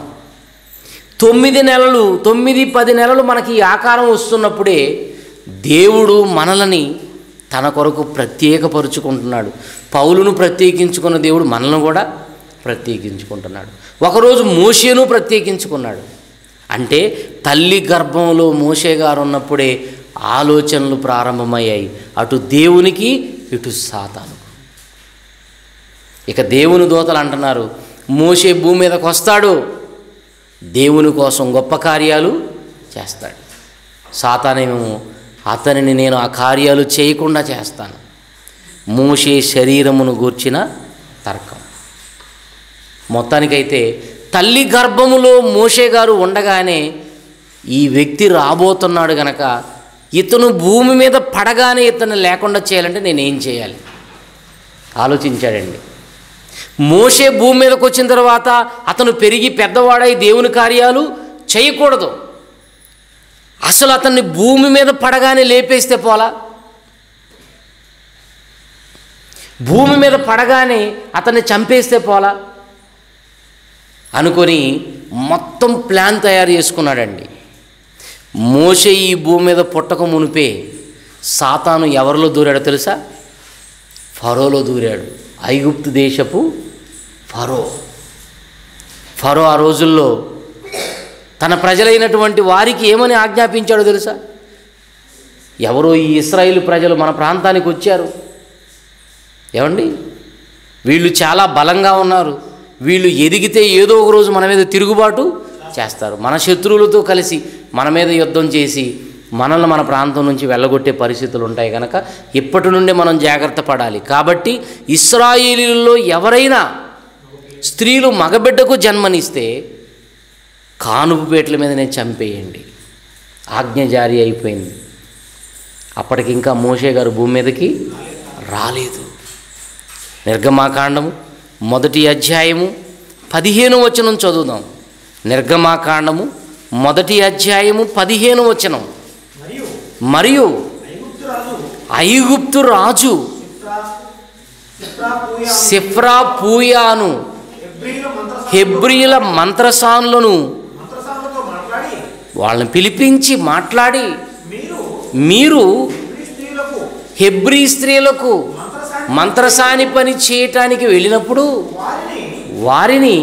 Speaker 1: 9-10 నెలలు మనకి ఈ ఆకారం వస్తున్నప్పుడే దేవుడు మనల్ని తన కొరకు ప్రత్యేకపరుచుకుంటున్నాడు. పౌలును ప్రత్యేకించుకున్న దేవుడు మనల్ని కూడా ప్రత్యేకించుకుంటున్నాడు. ఒకరోజు మోషేను ప్రత్యేకించుకున్నాడు. అంటే తల్లి గర్భంలో మోషే గారు ఉన్నప్పుడే ఆలోచనలు ప్రారంభమయ్యాయి, అటు దేవునికి ఇటు సాతాను. ఇక దేవుని దూతలు అంటున్నారు, మోషే భూమి మీదకి వస్తాడు, దేవుని కోసం గొప్ప కార్యాలు చేస్తాడు. సాతానేమో అతనిని నేను ఆ కార్యాలు చేయకుండా చేస్తాను. మోషే శరీరమును గూర్చిన తర్కం. మొత్తానికైతే తల్లి గర్భములో మోషే గారు ఉండగానే ఈ వ్యక్తి రాబోతున్నాడు గనక ఇతను భూమి మీద పడగానే ఇతను లేకుండా చేయాలంటే నేనేం చేయాలి ఆలోచించాడండి. మోషే భూమి మీదకి వచ్చిన తర్వాత అతను పెరిగి పెద్దవాడై దేవుని కార్యాలు చేయకూడదు. అసలు అతన్ని భూమి మీద పడగానే లేపేస్తే పోలా? భూమి మీద పడగానే అతన్ని చంపేస్తే పోలా అనుకొని మొత్తం ప్లాన్ తయారు చేసుకున్నాడండి. మోషే ఈ భూమి మీద పుట్టక మునిపే సాతాను ఎవరిలో దూరాడో తెలుసా? ఫరోలో దూరాడు. ఐగుప్తు దేశపు ఫరో ఆ రోజుల్లో తన ప్రజలైనటువంటి వారికి ఏమని ఆజ్ఞాపించాడో తెలుసా? ఎవరో ఈ ఇశ్రాయేలు ప్రజలు మన ప్రాంతానికి వచ్చారు, ఏమండి వీళ్ళు చాలా బలంగా ఉన్నారు, వీళ్ళు ఎదిగితే ఏదో ఒక రోజు మన మీద తిరుగుబాటు చేస్తారు, మన శత్రువులతో కలిసి మన మీద యుద్ధం చేసి మనల్ని మన ప్రాంతం నుంచి వెళ్ళగొట్టే పరిస్థితులు ఉంటాయి కనుక ఇప్పటి నుండి మనం జాగ్రత్త పడాలి. కాబట్టి ఇశ్రాయేలీయుల్లో ఎవరైనా స్త్రీలు మగబిడ్డకు జన్మనిస్తే కానుపుపేటల మీదనే చంపేయండి, ఆజ్ఞ జారీ అయిపోయింది. అప్పటికి ఇంకా మోషే గారు భూమి మీదకి రాలేదు. నిర్గమాకాండము 1వ అధ్యాయము 15వ వచనం చదువుదాం. నిర్గమాకాండము 1వ అధ్యాయము 15వ వచనం. మరియు ఐగుప్తు రాజు సిఫ్రా పూయాను హెబ్రీల మంత్రసానులను వాళ్ళని పిలిపించి మాట్లాడి, మీరు హెబ్రీ స్త్రీలకు మంత్రసాని పని చేయటానికి వెళ్ళినప్పుడు వారిని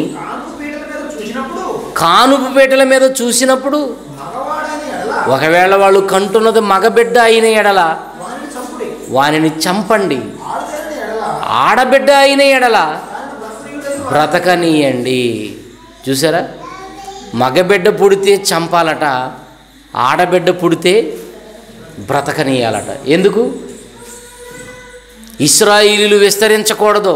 Speaker 1: కానుపుపేటల మీద చూసినప్పుడు ఒకవేళ వాళ్ళు కంటున్నది మగబిడ్డ అయిన ఎడల వారిని చంపండి, ఆడబిడ్డ అయిన ఎడల బ్రతకనీయండి. చూసారా? మగబిడ్డ పుడితే చంపాలట, ఆడబిడ్డ పుడితే బ్రతకనీయాలట. ఎందుకు? ఇశ్రాయేలీయులు విస్తరించకూడదు.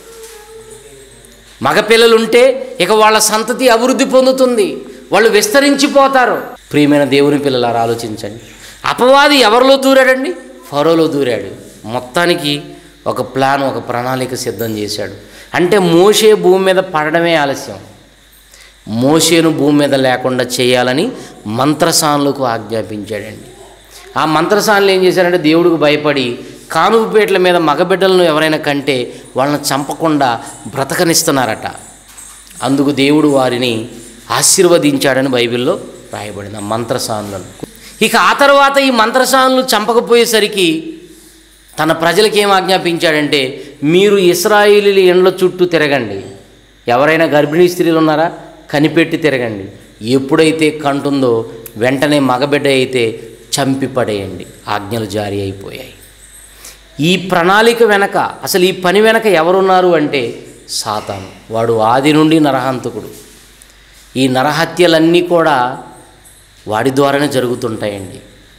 Speaker 1: మగపిల్లలుంటే ఇక వాళ్ళ సంతతి అభివృద్ధి పొందుతుంది, వాళ్ళు విస్తరించిపోతారు. ప్రియమైన దేవుని పిల్లలారా ఆలోచించండి. అపవాది ఎవరిలో దూరాడండి? ఫరోలో దూరాడు. మొత్తానికి ఒక ప్లాన్, ఒక ప్రణాళిక సిద్ధం చేశాడు. అంటే మోషే భూమి మీద పడడమే ఆలస్యం, మోషేను భూమి మీద లేకుండా చేయాలని మంత్రసానులకు ఆజ్ఞాపించాడండి. ఆ మంత్రసానులు ఏం చేశారంటే దేవుడికి భయపడి కానుపుపేటల మీద మగబిడ్డలను ఎవరైనా కంటే వాళ్ళని చంపకుండా బ్రతకనిస్తున్నారట. అందుకు దేవుడు వారిని ఆశీర్వదించాడని బైబిల్లో రాయబడింది ఆ మంత్రసానులను. ఇక ఆ తర్వాత ఈ మంత్రసానులు చంపకపోయేసరికి తన ప్రజలకి ఏం ఆజ్ఞాపించాడంటే, మీరు ఇశ్రాయేలీయుల ఇండ్ల చుట్టూ తిరగండి, ఎవరైనా గర్భిణీ స్త్రీలు ఉన్నారా కనిపెట్టి తిరగండి, ఎప్పుడైతే కంటుందో వెంటనే మగబిడ్డ అయితే చంపి పడేయండి. ఆజ్ఞలు జారీ అయిపోయాయి. ఈ ప్రణాళిక వెనక, అసలు ఈ పని వెనక ఎవరున్నారు అంటే సాతాను. వాడు ఆది నుండి నరహంతకుడు. ఈ నరహత్యలన్నీ కూడా వాడి ద్వారానే జరుగుతుంటాయండి,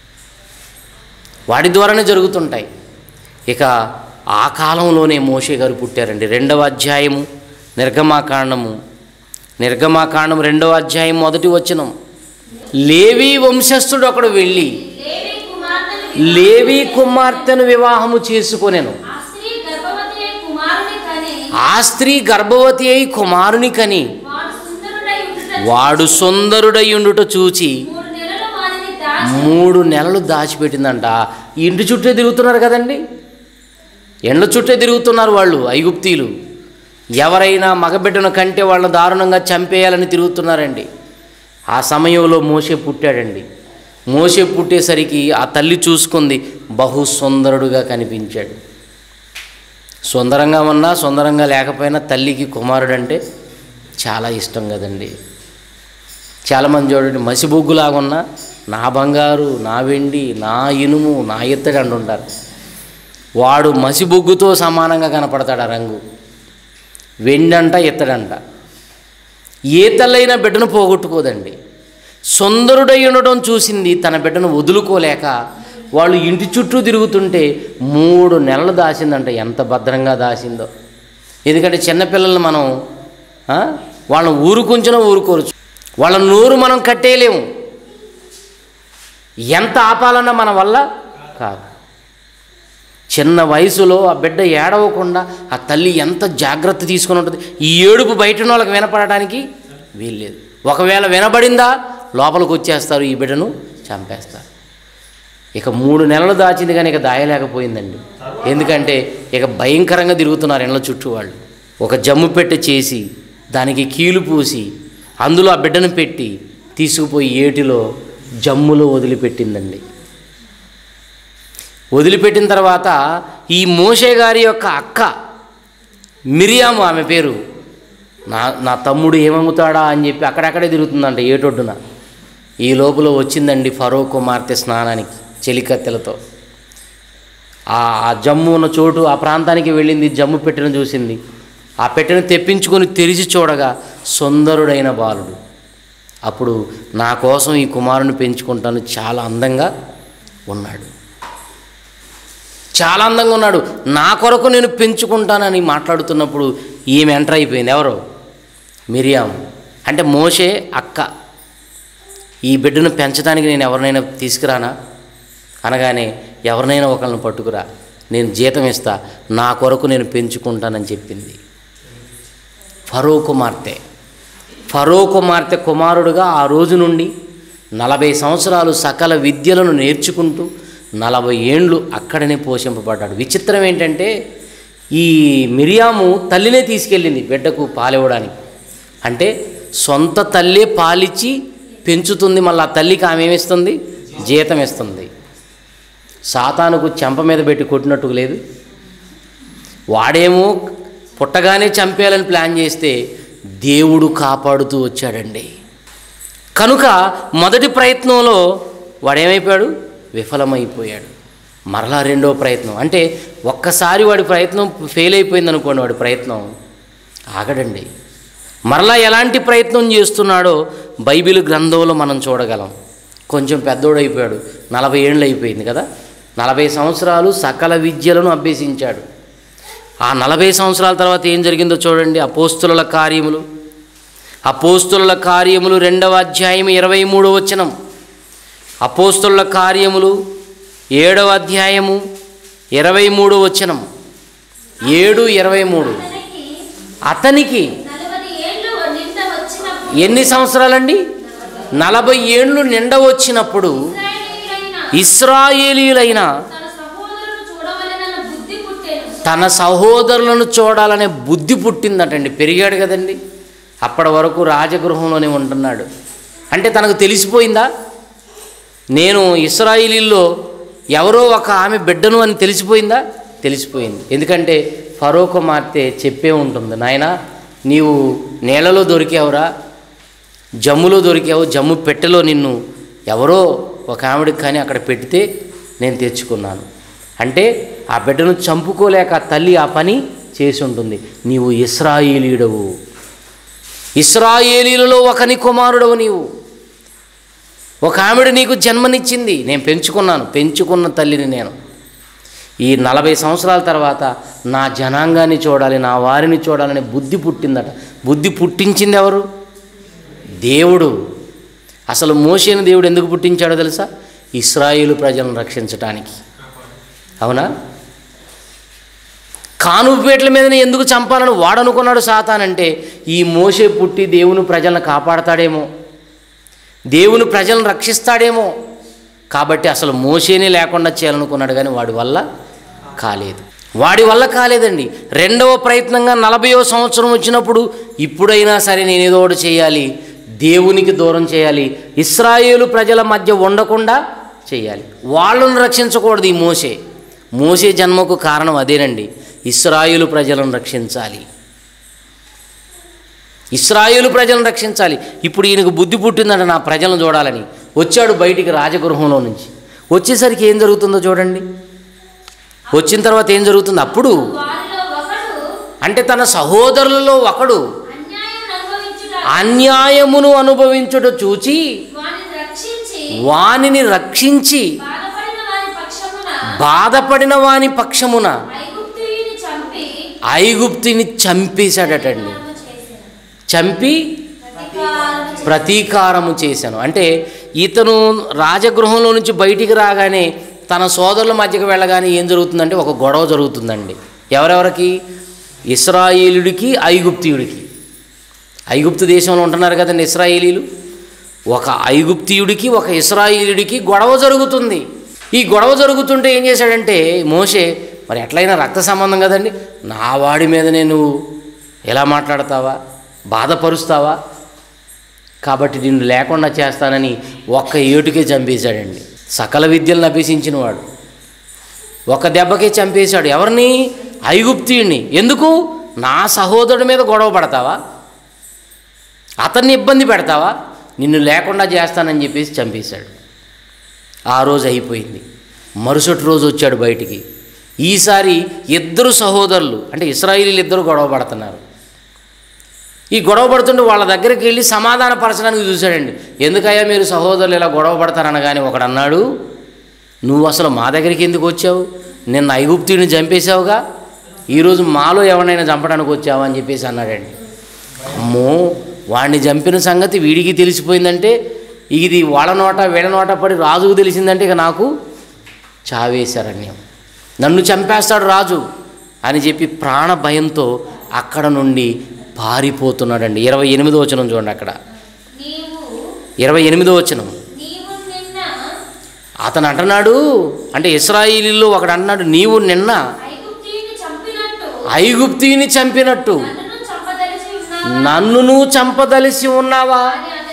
Speaker 1: వాడి ద్వారానే జరుగుతుంటాయి. ఇక ఆ కాలంలోనే మోషే గారు పుట్టారండి. 2వ అధ్యాయము నిర్గమాకాండము 2వ అధ్యాయం 1వ వచనం. లేవీ వంశస్థుడు ఒకడు వెళ్ళి లేవీ కుమార్తెను వివాహము చేసుకొనెను. ఆ స్త్రీ గర్భవతి అయి కుమారుని కని వాడు సుందరుడయ్యుండుట చూచి 3 నెలలు దాచిపెట్టిందంట. ఇంటి చుట్టే తిరుగుతున్నారు కదండి, ఎండ్ల చుట్టే తిరుగుతున్నారు వాళ్ళు ఐగుప్తీయులు. ఎవరైనా మగబిడ్డను కంటే వాళ్ళని దారుణంగా చంపేయాలని తిరుగుతున్నారండి. ఆ సమయంలో మోషే పుట్టాడండి. మోషే పుట్టేసరికి ఆ తల్లి చూసుకుంది, బహు సుందరుడుగా కనిపించాడు. సుందరంగా ఉన్నా సుందరంగా లేకపోయినా తల్లికి కుమారుడు అంటే చాలా ఇష్టం కదండి. చాలామంది చూడండి, మసిబొగ్గులాగా ఉన్నా నా బంగారు, నా వెండి, నా ఇనుము, నా ఇత్తడి అంటుంటారు. వాడు మసిబొగ్గుతో సమానంగా కనపడతాడు. ఆ రంగు వెండంట, ఇత్తడంట. ఏ తల్లైనా బిడ్డను పోగొట్టుకోదండి. సుందరుడై ఉండడం చూసింది, తన బిడ్డను వదులుకోలేక వాళ్ళు ఇంటి చుట్టూ తిరుగుతుంటే 3 నెలలు దాచిందంట. ఎంత భద్రంగా దాచిందో. ఎందుకంటే చిన్నపిల్లల్ని మనం వాళ్ళని ఊరుకుంచినా ఊరుకోరు, వాళ్ళ నోరు మనం కట్టేయలేము. ఎంత ఆపాలన్నా మన వల్ల కాదు. చిన్న వయసులో ఆ బిడ్డ ఏడవకుండా ఆ తల్లి ఎంత జాగ్రత్త తీసుకుని ఉంటుంది. ఈ ఏడుపు బయట వాళ్ళకి వినపడటానికి వీల్లేదు. ఒకవేళ వినబడిందా లోపలికి వచ్చేస్తారు, ఈ బిడ్డను చంపేస్తారు. ఇక 3 నెలలు దాచింది కానీ ఇక దాయలేకపోయిందండి. ఎందుకంటే ఇక భయంకరంగా తిరుగుతున్నారు ఇళ్ళ చుట్టూ వాళ్ళు. ఒక జమ్ము పెట్టె చేసి దానికి కీలు పూసి అందులో ఆ బిడ్డను పెట్టి తీసుకుపోయి ఏటిలో జమ్ములో వదిలిపెట్టిందండి. వదిలిపెట్టిన తర్వాత ఈ మోషే గారి యొక్క అక్క మిరియాము, ఆమె పేరు, నా తమ్ముడు ఏమవుతాడా అని చెప్పి అక్కడక్కడే తిరుగుతుందంట ఏటొడ్డున. ఈ లోపల వచ్చిందండి ఫరో కుమార్తె స్నానానికి చెలికత్తెలతో. ఆ జమ్ము ఉన్న చోటు ఆ ప్రాంతానికి వెళ్ళింది. జమ్ము పెట్టెను చూసింది. ఆ పెట్టెను తెప్పించుకొని తెరిచి చూడగా సుందరుడైన బాలుడు. అప్పుడు నా కోసం ఈ కుమారుని పెంచుకుంటాను, చాలా అందంగా ఉన్నాడు, చాలా అందంగా ఉన్నాడు, నా కొరకు నేను పెంచుకుంటానని మాట్లాడుతున్నప్పుడు ఈమె ఎంటర్ అయిపోయింది. ఎవరో మిరియాము, అంటే మోషే అక్క. ఈ బిడ్డను పెంచడానికి నేను ఎవరినైనా తీసుకురానా అనగానే, ఎవరినైనా ఒకళ్ళని పట్టుకురా, నేను జీతం ఇస్తా, నా కొరకు నేను పెంచుకుంటానని చెప్పింది. ఫరో కుమార్తె కుమారుడుగా ఆ రోజు నుండి 40 సంవత్సరాలు సకల విద్యలను నేర్చుకుంటూ 40 ఏండ్లు అక్కడనే పోషింపబడ్డాడు. విచిత్రం ఏంటంటే ఈ మిరియాము తల్లినే తీసుకెళ్ళింది బిడ్డకు పాలివ్వడానికి. అంటే సొంత తల్లే పాలిచ్చి పెంచుతుంది, మళ్ళీ ఆ తల్లికి ఆమె ఏమిస్తుంది, జీతం ఇస్తుంది. సాతానుకు చెంప మీద పెట్టి కొట్టినట్టు లేదు. వాడేమో పుట్టగానే చంపేయాలని ప్లాన్ చేస్తే దేవుడు కాపాడుతూ వచ్చాడండి. కనుక మొదటి ప్రయత్నంలో వాడేమైపోయాడు, విఫలమైపోయాడు. మరలా 2వ ప్రయత్నం, అంటే ఒక్కసారి వాడి ప్రయత్నం ఫెయిల్ అయిపోయింది అనుకోండి, వాడి ప్రయత్నం ఆగడండి. మరలా ఎలాంటి ప్రయత్నం చేస్తున్నాడో బైబిల్ గ్రంథంలో మనం చూడగలం. కొంచెం పెద్దోడైపోయాడు, 40 ఏండ్లు అయిపోయింది కదా. 40 సంవత్సరాలు సకల విద్యలను అభ్యసించాడు. ఆ 40 సంవత్సరాల తర్వాత ఏం జరిగిందో చూడండి. అపోస్తుల కార్యములు 2వ అధ్యాయం 23వ వచనం. అపోస్తుల కార్యములు 7వ అధ్యాయము 23వ వచనం. 7:23. అతనికి ఎన్ని సంవత్సరాలండి? 40 ఏండ్లు నిండ వచ్చినప్పుడు ఇశ్రాయేలీయులైన తన సహోదరులను చూడాలనే బుద్ధి పుట్టిందటండి. పెరిగాడు కదండి, అప్పటి వరకు రాజగృహంలోనే ఉంటున్నాడు. అంటే తనకు తెలిసిపోయిందా, నేను ఇశ్రాయేలీల్లో ఎవరో ఒక ఆమె బిడ్డను అని తెలిసిపోయిందా? తెలిసిపోయింది. ఎందుకంటే ఫరో కుమార్తె చెప్పే ఉంటుంది, నాయనా నీవు నేలలో దొరికావురా, జమ్ములో దొరికావు, జమ్ము పెట్టెలో నిన్ను ఎవరో ఒక ఆవిడకి కానీ అక్కడ పెడితే నేను తెచ్చుకున్నాను. అంటే ఆ బిడ్డను చంపుకోలేక తల్లి ఆ పని చేసి ఉంటుంది. నీవు ఇశ్రాయేలీయుడవు, ఇశ్రాయేలీయులలో ఒకని కుమారుడవు నీవు. ఒక ఆవిడ నీకు జన్మనిచ్చింది, నేను పెంచుకున్న తల్లిని నేను. ఈ 40 సంవత్సరాల తర్వాత నా జనాంగాన్ని చూడాలి, నా వారిని చూడాలనే బుద్ధి పుట్టిందట. బుద్ధి పుట్టించింది ఎవరు? దేవుడు. అసలు మోషేని దేవుడు ఎందుకు పుట్టించాడో తెలుసా? ఇశ్రాయేలు ప్రజలను రక్షించటానికి. అవునా? కానుపేట్ల మీదనే ఎందుకు చంపాలని వాడనుకున్నాడు సాతానంటే, ఈ మోషే పుట్టి దేవుని ప్రజలను కాపాడతాడేమో, దేవుని ప్రజలను రక్షిస్తాడేమో. కాబట్టి అసలు మోషేనే లేకుండా చేయాలనుకున్నాడు, కానీ వాడి వల్ల కాలేదండి. రెండవ ప్రయత్నంగా 40వ సంవత్సరం వచ్చినప్పుడు, ఇప్పుడైనా సరే నేనేదో ఒకటి చేయాలి, దేవునికి దూరం చేయాలి, ఇశ్రాయేలు ప్రజల మధ్య ఉండకుండా చేయాలి, వాళ్ళను రక్షించకూడదు. ఈ మోషే జన్మకు కారణం అదేనండి, ఇశ్రాయేలు ప్రజలను రక్షించాలి, ఇశ్రాయేలు ప్రజలను రక్షించాలి. ఇప్పుడు ఈయనకు బుద్ధి పుట్టిందంట నా ప్రజలను చూడాలని. వచ్చాడు బయటికి రాజగృహంలో నుంచి. వచ్చేసరికి ఏం జరుగుతుందో చూడండి. వచ్చిన తర్వాత ఏం జరుగుతుంది? అప్పుడు అంటే తన సహోదరులలో ఒకడు అన్యాయమును అనుభవించుట చూచి వానిని రక్షించి బాధపడిన వాని పక్షమున ఐగుప్తుని చంపేశాడటండి. చంపి ప్రతీకారము చేశాను. అంటే ఇతను రాజగృహంలో నుంచి బయటికి రాగానే తన సోదరుల మధ్యకి వెళ్ళగానే ఏం జరుగుతుందంటే ఒక గొడవ జరుగుతుందండి. ఎవరెవరికి? ఇశ్రాయేలుడికి ఐగుప్తీయుడికి. ఐగుప్తు దేశంలో ఉంటున్నారు కదండి ఇశ్రాయేలీలు. ఒక ఐగుప్తీయుడికి ఒక ఇశ్రాయేలుడికి గొడవ జరుగుతుంది. ఈ గొడవ జరుగుతుంటే ఏం చేశాడంటే మోషే, మరి ఎట్లయినా రక్త సంబంధం కదండి, నా వాడి మీదనే నువ్వు ఎలా మాట్లాడతావా, బాధపరుస్తావా, కాబట్టి నిన్ను లేకుండా చేస్తానని ఒక్క ఏటుకే చంపేశాడండి. సకల విద్యలను అభ్యసించిన వాడు ఒక దెబ్బకే చంపేశాడు. ఎవరిని? ఐగుప్తీయుడిని. ఎందుకు? నా సహోదరుడి మీద గొడవ పడతావా, అతన్ని ఇబ్బంది పెడతావా, నిన్ను లేకుండా చేస్తానని చెప్పేసి చంపేశాడు. ఆ రోజు అయిపోయింది. మరుసటి రోజు వచ్చాడు బయటికి. ఈసారి ఇద్దరు సహోదరులు అంటే ఇశ్రాయేలీలు ఇద్దరు గొడవ పడుతున్నారు. ఈ గొడవ పడుతుంటే వాళ్ళ దగ్గరికి వెళ్ళి సమాధానపరచడానికి చూశాడండి. ఎందుకయ్యా మీరు సహోదరులు ఇలా గొడవ పడతారనగానే ఒకడు అన్నాడు, నువ్వు అసలు మా దగ్గరికి ఎందుకు వచ్చావు, నిన్న ఐగుప్తుడిని చంపేశావుగా, ఈరోజు మాలో ఎవరినైనా చంపడానికి వచ్చావా అని చెప్పేసి అన్నాడండి. అమ్మో, వాడిని చంపిన సంగతి వీడికి తెలిసిపోయిందంటే, ఇది వాళ్ళ నోట వీళ్ళ నోట పడి రాజుకు తెలిసిందంటే ఇక నాకు చావేశారణ్యం, నన్ను చంపేస్తాడు రాజు అని చెప్పి ప్రాణ భయంతో అక్కడ నుండి పారిపోతున్నాడండి. 28వ వచనం చూడండి. అక్కడ 28వ వచనం అతను అంటున్నాడు, అంటే ఇశ్రాయేలీల్లో ఒకడు అన్నాడు, నీవు నిన్న ఐగుప్తీయుని చంపినట్టు నన్నును చంపదలిసి ఉన్నావా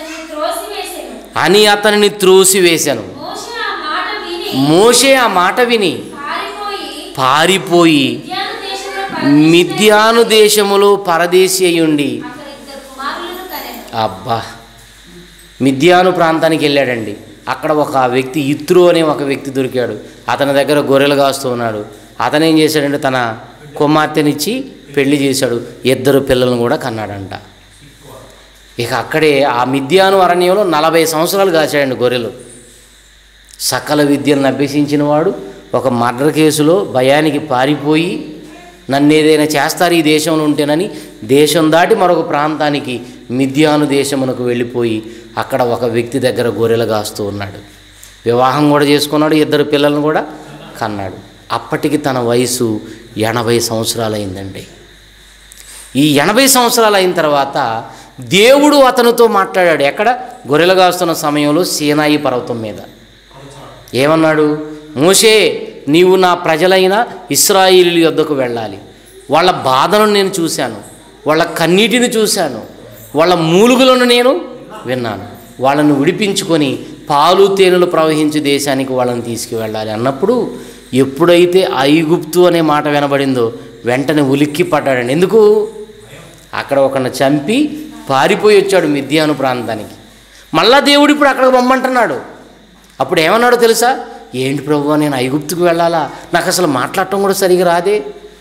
Speaker 1: అని అతనిని త్రోసివేశాను. మోషే ఆ మాట విని పారిపోయి మిద్యాను దేశములో పరదేశి అయ్యుండి, అబ్బా, మిద్యాను ప్రాంతానికి వెళ్ళాడండి. అక్కడ ఒక వ్యక్తి, ఇత్రో అనే ఒక వ్యక్తి దొరికాడు. అతని దగ్గర గొర్రెలు కాస్తూ ఉన్నాడు. అతను ఏం చేశాడంటే తన కుమార్తెనిచ్చి పెళ్లి చేశాడు. 2 పిల్లలను కూడా కన్నాడంట. ఇక అక్కడే ఆ మిద్యాను అరణ్యంలో 40 సంవత్సరాలు కాచాడండి గొర్రెలు. సకల విద్యలను అభ్యసించిన వాడు ఒక మర్డర్ కేసులో భయానికి పారిపోయి, నన్ను ఏదైనా చేస్తారు ఈ దేశంలో ఉంటేనని దేశం దాటి మరొక ప్రాంతానికి మిద్యాను దేశమునకు వెళ్ళిపోయి అక్కడ ఒక వ్యక్తి దగ్గర గొర్రెలు కాస్తూ ఉన్నాడు. వివాహం కూడా చేసుకున్నాడు, 2 పిల్లలను కూడా కన్నాడు. అప్పటికి తన వయసు 80 సంవత్సరాలు అయిందండి. ఈ 80 సంవత్సరాలు అయిన తర్వాత దేవుడు అతనితో మాట్లాడాడు. ఎక్కడ? గొర్రెలు కాస్తున్న సమయంలో సీనాయి పర్వతం మీద. ఏమన్నాడు? మోషే, నీవు నా ప్రజలైన ఇశ్రాయేలీయుల యొద్దకు వెళ్ళాలి. వాళ్ళ బాధలను నేను చూశాను, వాళ్ళ కన్నీటిని చూశాను, వాళ్ళ మూలుగులను నేను విన్నాను. వాళ్ళను విడిపించుకొని పాలు తేనెలు ప్రవహించే దేశానికి వాళ్ళని తీసుకువెళ్ళాలి అన్నప్పుడు, ఎప్పుడైతే ఐగుప్తు అనే మాట వినబడిందో వెంటనే ఉలిక్కి పడ్డాడండి. ఎందుకు? అక్కడ ఒకరిని చంపి పారిపోయి వచ్చాడు మిద్యాను ప్రాంతానికి. మళ్ళా దేవుడు ఇప్పుడు అక్కడికి రమ్మంటున్నాడు. అప్పుడు ఏమన్నాడో తెలుసా? ఏంటి ప్రభువా, నేను ఐగుప్తుకు వెళ్ళాలా, నాకు అసలు మాట్లాడటం కూడా సరిగా రాదే,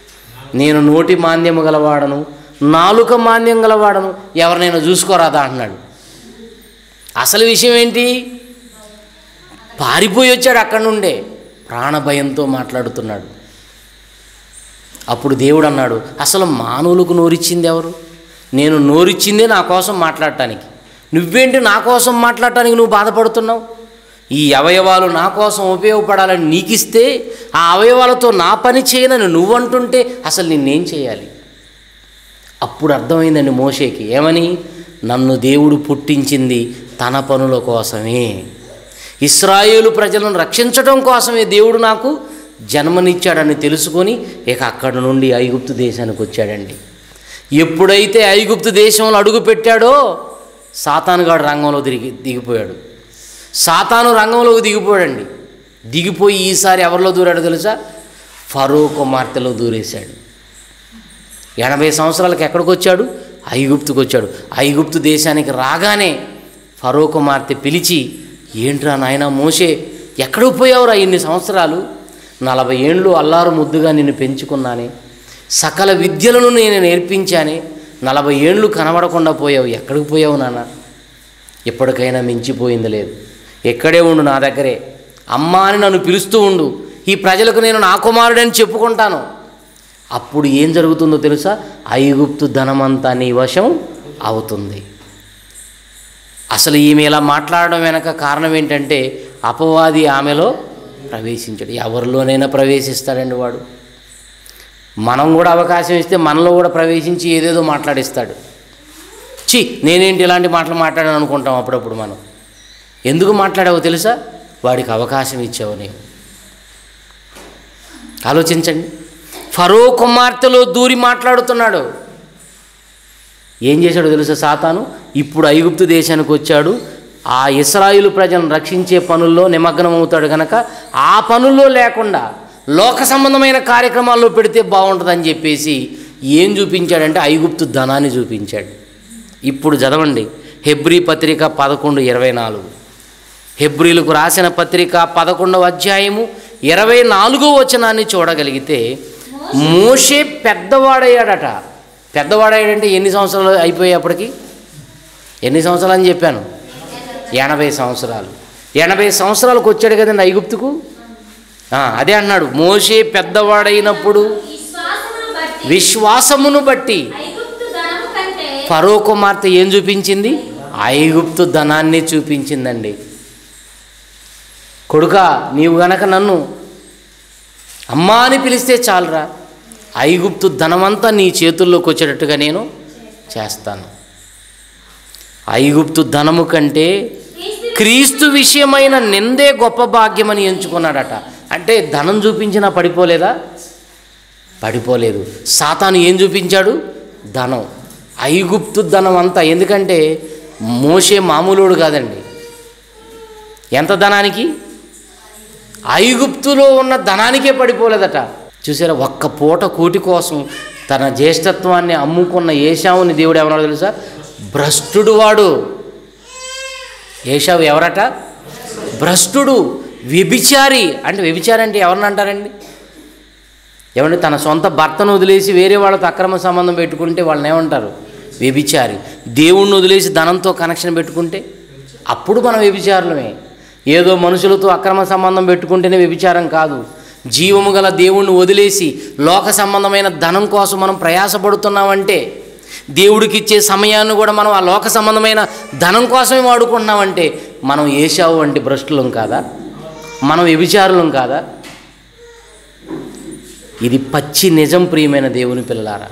Speaker 1: నేను నోటి మాంద్యము గలవాడను, నాలుక మాంద్యం గలవాడను, ఎవరినైనా చూసుకోరాదా అంటున్నాడు. అసలు విషయం ఏంటి? పారిపోయి వచ్చాడు అక్కడి నుండే, ప్రాణభయంతో మాట్లాడుతున్నాడు. అప్పుడు దేవుడు అన్నాడు, అసలు మానవులకు నోరిచ్చింది ఎవరు? నేను నోరిచ్చిందే నా కోసం మాట్లాడటానికి. నువ్వేంటి నా కోసం మాట్లాడటానికి నువ్వు బాధపడుతున్నావు? ఈ అవయవాలు నా కోసం ఉపయోగపడాలని నీకిస్తే ఆ అవయవాలతో నా పని చేయనని నువ్వంటుంటే అసలు నిన్నేం చేయాలి? అప్పుడు అర్థమైందండి మోషేకి. ఏమని? నన్ను దేవుడు పుట్టించింది తన పనుల కోసమే, ఇశ్రాయేలు ప్రజలను రక్షించడం కోసమే దేవుడు నాకు జన్మనిచ్చాడని తెలుసుకొని ఇక అక్కడి నుండి ఐగుప్తు దేశానికి వచ్చాడండి. ఎప్పుడైతే ఐగుప్తు దేశంలో అడుగు పెట్టాడో సాతానుగాడు రంగంలో దిగిపోయాడు. సాతాను రంగంలోకి దిగిపోయాడండి. దిగిపోయి ఈసారి ఎవరిలో దూరాడో తెలుసా? ఫరో కుమార్తెలో దూరేశాడు. 80 సంవత్సరాలకు ఎక్కడికి వచ్చాడు? ఐగుప్తుకు వచ్చాడు. ఐగుప్తు దేశానికి రాగానే ఫరో కుమార్తె పిలిచి, ఏంట్రా నాయన మోషే, ఎక్కడికి పోయావురా ఇన్ని సంవత్సరాలు? 40 ఏండ్లు అల్లారు ముద్దుగా నిన్ను పెంచుకున్నానే, సకల విద్యలను నేను నేర్పించానే, 40 ఏండ్లు కనబడకుండా పోయావు, ఎక్కడికి పోయావు నాన్న? ఎప్పటికైనా మించిపోయింది లేదు, ఎక్కడే ఉండు, నా దగ్గరే అమ్మా అని నన్ను పిలుస్తూ ఉండు, ఈ ప్రజలకు నేను నా కుమారుడని చెప్పుకుంటాను. అప్పుడు ఏం జరుగుతుందో తెలుసా? ఐగుప్తు ధనమంతా నీ వశం అవుతుంది. అసలు ఈమె ఇలా మాట్లాడడం వెనక కారణం ఏంటంటే అపవాది ఆమెలో ప్రవేశించాడు. ఎవరిలోనైనా ప్రవేశిస్తాడండి వాడు. మనం కూడా అవకాశం ఇస్తే మనలో కూడా ప్రవేశించి ఏదేదో మాట్లాడిస్తాడు. నేనేంటి ఇలాంటి మాటలు మాట్లాడాను అనుకుంటాం అప్పుడప్పుడు. మనం ఎందుకు మాట్లాడావో తెలుసా? వాడికి అవకాశం ఇచ్చావు నీవు. ఆలోచించండి. ఫరో కుమార్తెలో దూరి మాట్లాడుతున్నాడు. ఏం చేశాడో తెలుసా సాతాను? ఇప్పుడు ఐగుప్తు దేశానికి వచ్చాడు, ఆ ఇశ్రాయేలు ప్రజలను రక్షించే పనుల్లో నిమగ్నం అవుతాడు కనుక ఆ పనుల్లో లేకుండా లోక సంబంధమైన కార్యక్రమాల్లో పెడితే బాగుంటుందని చెప్పేసి ఏం చూపించాడంటే ఐగుప్తు ధనాన్ని చూపించాడు. ఇప్పుడు చదవండి హెబ్రీ పత్రిక 11:24. హెబ్రీలకు రాసిన పత్రిక 11వ అధ్యాయము 24వ వచనాన్ని చూడగలిగితే, మోషే పెద్దవాడయ్యాడట. పెద్దవాడయ్యాడంటే ఎన్ని సంవత్సరాలు అయిపోయేప్పటికి? ఎన్ని సంవత్సరాలు అని చెప్పాను? 80 సంవత్సరాలు. 80 సంవత్సరాలకు వచ్చాడు కదండి ఐగుప్తుకు. అదే అన్నాడు, మోషే పెద్దవాడైనప్పుడు విశ్వాసమును బట్టి ఫరో కుమార్తె ఏం చూపించింది? ఐగుప్తు ధనాన్ని చూపించిందండి. కొడుకా, నీవు గనక నన్ను అమ్మా అని పిలిస్తే చాలురా, ఐగుప్తు ధనమంతా నీ చేతుల్లోకి వచ్చేటట్టుగా నేను చేస్తాను. ఐగుప్తు ధనము కంటే క్రీస్తు విషయమైన నిందే గొప్ప భాగ్యమని ఎంచుకున్నాడట. అంటే ధనం చూపించినా పడిపోలేదా? పడిపోలేదు. సాతాను ఏం చూపించాడు? ధనం. ఐగుప్తు ధనం అంతా. ఎందుకంటే మోషే మామూలుడు కాదండి. ఎంత ధనానికి? ఐగుప్తులో ఉన్న ధనానికే పడిపోలేదట. చూసారా, ఒక్క పూట కూటి కోసం తన జ్యేష్ఠత్వాన్ని అమ్ముకున్న ఏశావుని దేవుడు ఏమన్నాడో తెలుసా? భ్రష్టుడు వాడు. ఏశావు ఎవరట? భ్రష్టుడు, వ్యభిచారి. అంటే వ్యభిచారి అంటే ఎవరిని అంటారండి? ఏమంటే తన సొంత భర్తను వదిలేసి వేరే వాళ్ళతో అక్రమ సంబంధం పెట్టుకుంటే వాళ్ళని ఏమంటారు? వ్యభిచారి. దేవుణ్ణి వదిలేసి ధనంతో కనెక్షన్ పెట్టుకుంటే అప్పుడు మనం వ్యభిచారులమే. ఏదో మనుషులతో అక్రమ సంబంధం పెట్టుకుంటేనే వ్యభిచారం కాదు. జీవము గల దేవుణ్ణి వదిలేసి లోక సంబంధమైన ధనం కోసం మనం ప్రయాసపడుతున్నామంటే, దేవుడికి ఇచ్చే సమయాన్ని కూడా మనం ఆ లోక సంబంధమైన ధనం కోసమే వాడుకుంటున్నామంటే మనం ఏశావు వంటి భ్రష్టులం కాదా? మనం వ్యభిచారులం కాదా? ఇది పచ్చి నిజం. ప్రియమైన దేవుని పిల్లలారా,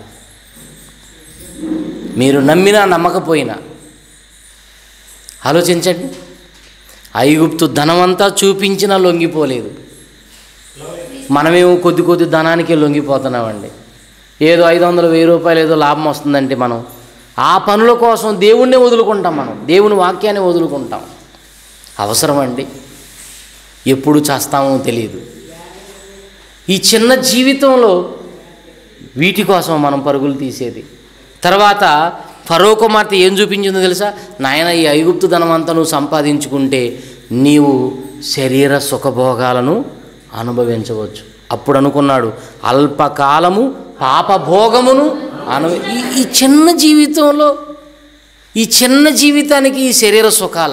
Speaker 1: మీరు నమ్మినా నమ్మకపోయినా ఆలోచించండి. ఐగుప్తు ధనమంతా చూపించినా లొంగిపోలేదు. మనమేమో కొద్ది కొద్ది ధనానికే లొంగిపోతున్నామండి. ఏదో 500, 1000 రూపాయలు ఏదో లాభం వస్తుందంటే మనం ఆ పనుల కోసం దేవుణ్ణి వదులుకుంటాం. మనం దేవుని వాక్యాన్ని వదులుకుంటాం. అవసరం అండి. ఎప్పుడు చేస్తామో తెలియదు. ఈ చిన్న జీవితంలో వీటి కోసం మనం పరుగులు తీసేది. తర్వాత ఫరో కుమార్తె ఏం చూపించిందో తెలుసా? నాయన, ఈ ఐగుప్తు ధనం అంతా నువ్వు సంపాదించుకుంటే నీవు శరీర సుఖభోగాలను అనుభవించవచ్చు. అప్పుడు అనుకున్నాడు, అల్పకాలము పాపభోగమును ఈ చిన్న జీవితంలో, ఈ చిన్న జీవితానికి ఈ శరీర సుఖాల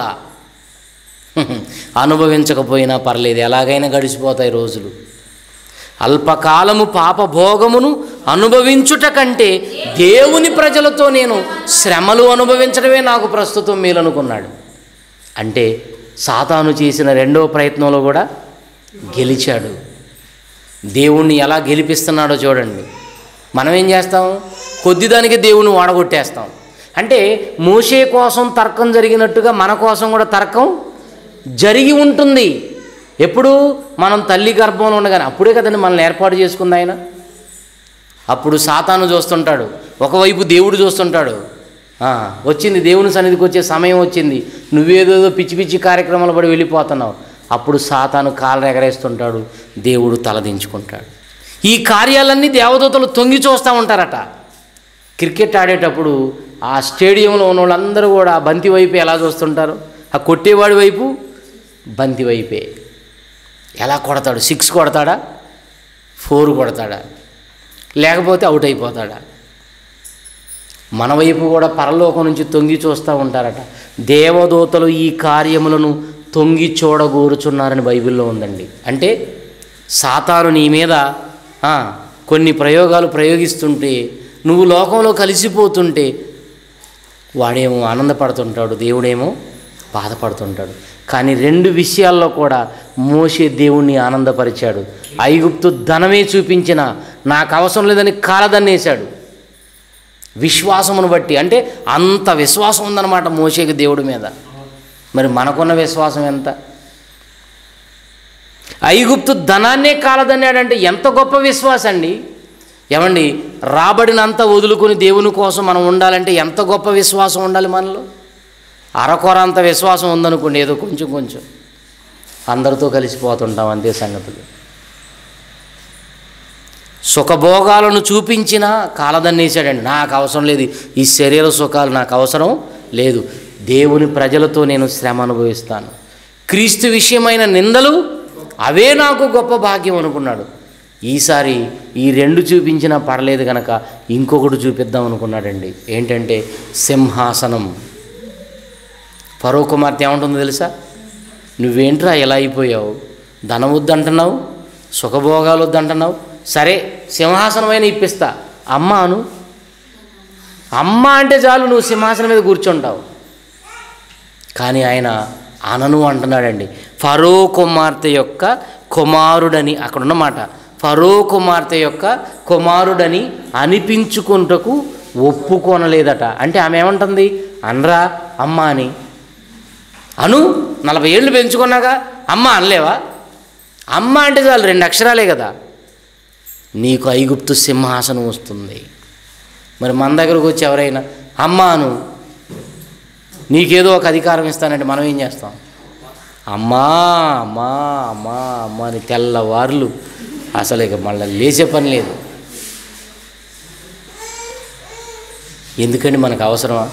Speaker 1: అనుభవించకపోయినా పర్లేదు, ఎలాగైనా గడిచిపోతాయి రోజులు. అల్పకాలము పాపభోగమును అనుభవించుట కంటే దేవుని ప్రజలతో నేను శ్రమలు అనుభవించడమే నాకు ప్రస్తుతం మేలనుకున్నాడు. అంటే సాతాను చేసిన రెండవ ప్రయత్నంలో కూడా గెలిచాడు. దేవుణ్ణి ఎలా గెలిపిస్తున్నాడో చూడండి. మనం ఏం చేస్తాం? కొద్దిదానికి దేవుని వాడగొట్టేస్తాం. అంటే మోషే కోసం తర్కం జరిగినట్టుగా మన కోసం కూడా తర్కం జరిగి ఉంటుంది. ఎప్పుడు? మనం తల్లి గర్భంలో ఉండగానే. అప్పుడే కదండి మనల్ని ఏర్పాటు చేసుకుంది ఆయన. అప్పుడు సాతాను చూస్తుంటాడు, ఒకవైపు దేవుడు చూస్తుంటాడు. వచ్చింది దేవుని సన్నిధికి వచ్చే సమయం వచ్చింది, నువ్వేదేదో పిచ్చి పిచ్చి కార్యక్రమాలు పడి వెళ్ళిపోతున్నావు. అప్పుడు సాతాను కాళ్ళు ఎగరేస్తుంటాడు, దేవుడు తలదించుకుంటాడు. ఈ కార్యాలన్నీ దేవదూతలు తొంగి చూస్తూ ఉంటారట. క్రికెట్ ఆడేటప్పుడు ఆ స్టేడియంలో ఉన్న వాళ్ళందరూ కూడా బంతి వైపే ఎలా చూస్తుంటారు? ఆ కొట్టేవాడి వైపు బంతి వైపే. ఎలా కొడతాడు? 6 కొడతాడా, 4 కొడతాడా, లేకపోతే అవుట్ అయిపోతాడా? మన వైపు కూడా పరలోకం నుంచి తొంగి చూస్తూ ఉంటారట. దేవదూతలు ఈ కార్యములను తొంగి చూడగోరుచున్నారని బైబిల్లో ఉందండి. అంటే సాతాను నీ మీద కొన్ని ప్రయోగాలు ప్రయోగిస్తుంటే, నువ్వు లోకంలో కలిసిపోతుంటే వాడేమో ఆనందపడుతుంటాడు, దేవుడేమో బాధపడుతుంటాడు. కానీ 2 విషయాల్లో కూడా మోషే దేవుణ్ణి ఆనందపరిచాడు. ఐగుప్తు ధనమే చూపించిన నాకు అవసరం లేదని కాలదన్నేశాడు విశ్వాసమును బట్టి. అంటే అంత విశ్వాసం ఉందన్నమాట మోషేకి దేవుడి మీద. మరి మనకున్న విశ్వాసం ఎంత? ఐగుప్తు ధనాన్నే కాలదన్నాడంటే ఎంత గొప్ప విశ్వాసం అండి. ఏమండి, రాబడినంత వదులుకొని దేవుని కోసం మనం ఉండాలంటే ఎంత గొప్ప విశ్వాసం ఉండాలి మనలో. అరకొర అంత విశ్వాసం ఉందనుకోండి, ఏదో కొంచెం కొంచెం అందరితో కలిసిపోతుంటాం, అంతే సంగతులు. సుఖభోగాలను చూపించినా కాలదన్నేశాడండి. నాకు అవసరం లేదు, ఈ శరీర సుఖాలు నాకు అవసరం లేదు, దేవుని ప్రజలతో నేను శ్రమ అనుభవిస్తాను, క్రీస్తు విషయమైన నిందలు అవే నాకు గొప్ప భాగ్యం అనుకున్నాడు. ఈసారి ఈ 2 చూపించినా పర్లేదు కనుక ఇంకొకటి చూపిద్దాం అనుకున్నాడండి. ఏంటంటే సింహాసనం. ఫరో కుమార్తె ఏమంటుందో తెలుసా? నువ్వేంట్రా ఎలా అయిపోయావు? ధనం వద్దంటున్నావు, సుఖభోగాలు వద్దంటున్నావు, సరే సింహాసనమైనా ఇప్పిస్తా, అమ్మ అను. అమ్మ అంటే చాలు నువ్వు సింహాసనం మీద కూర్చుంటావు. కానీ ఆయన అనను అంటున్నాడండి. ఫరో కుమార్తె యొక్క కుమారుడని అక్కడున్నమాట. ఫరో కుమార్తె యొక్క కుమారుడని అనిపించుకుంటకు ఒప్పుకొనలేదట. అంటే ఆమె ఏమంటుంది? అనరా అమ్మ అని. అను, 40 ఏళ్ళు పెంచుకున్నాగా అమ్మ అనలేవా? అమ్మ అంటే చాలు 2 అక్షరాలే కదా. నీకు ఐగుప్తు సింహాసనం వస్తుంది. మరి మన దగ్గరకు వచ్చి ఎవరైనా అమ్మ అను, నీకేదో ఒక అధికారం ఇస్తానంటే మనం ఏం చేస్తాం? అమ్మా అమ్మా అమ్మా అమ్మ అని తెల్లవార్లు అసలు ఇక మళ్ళీ లేచే పని లేదు. ఎందుకండి మనకు అవసరమా?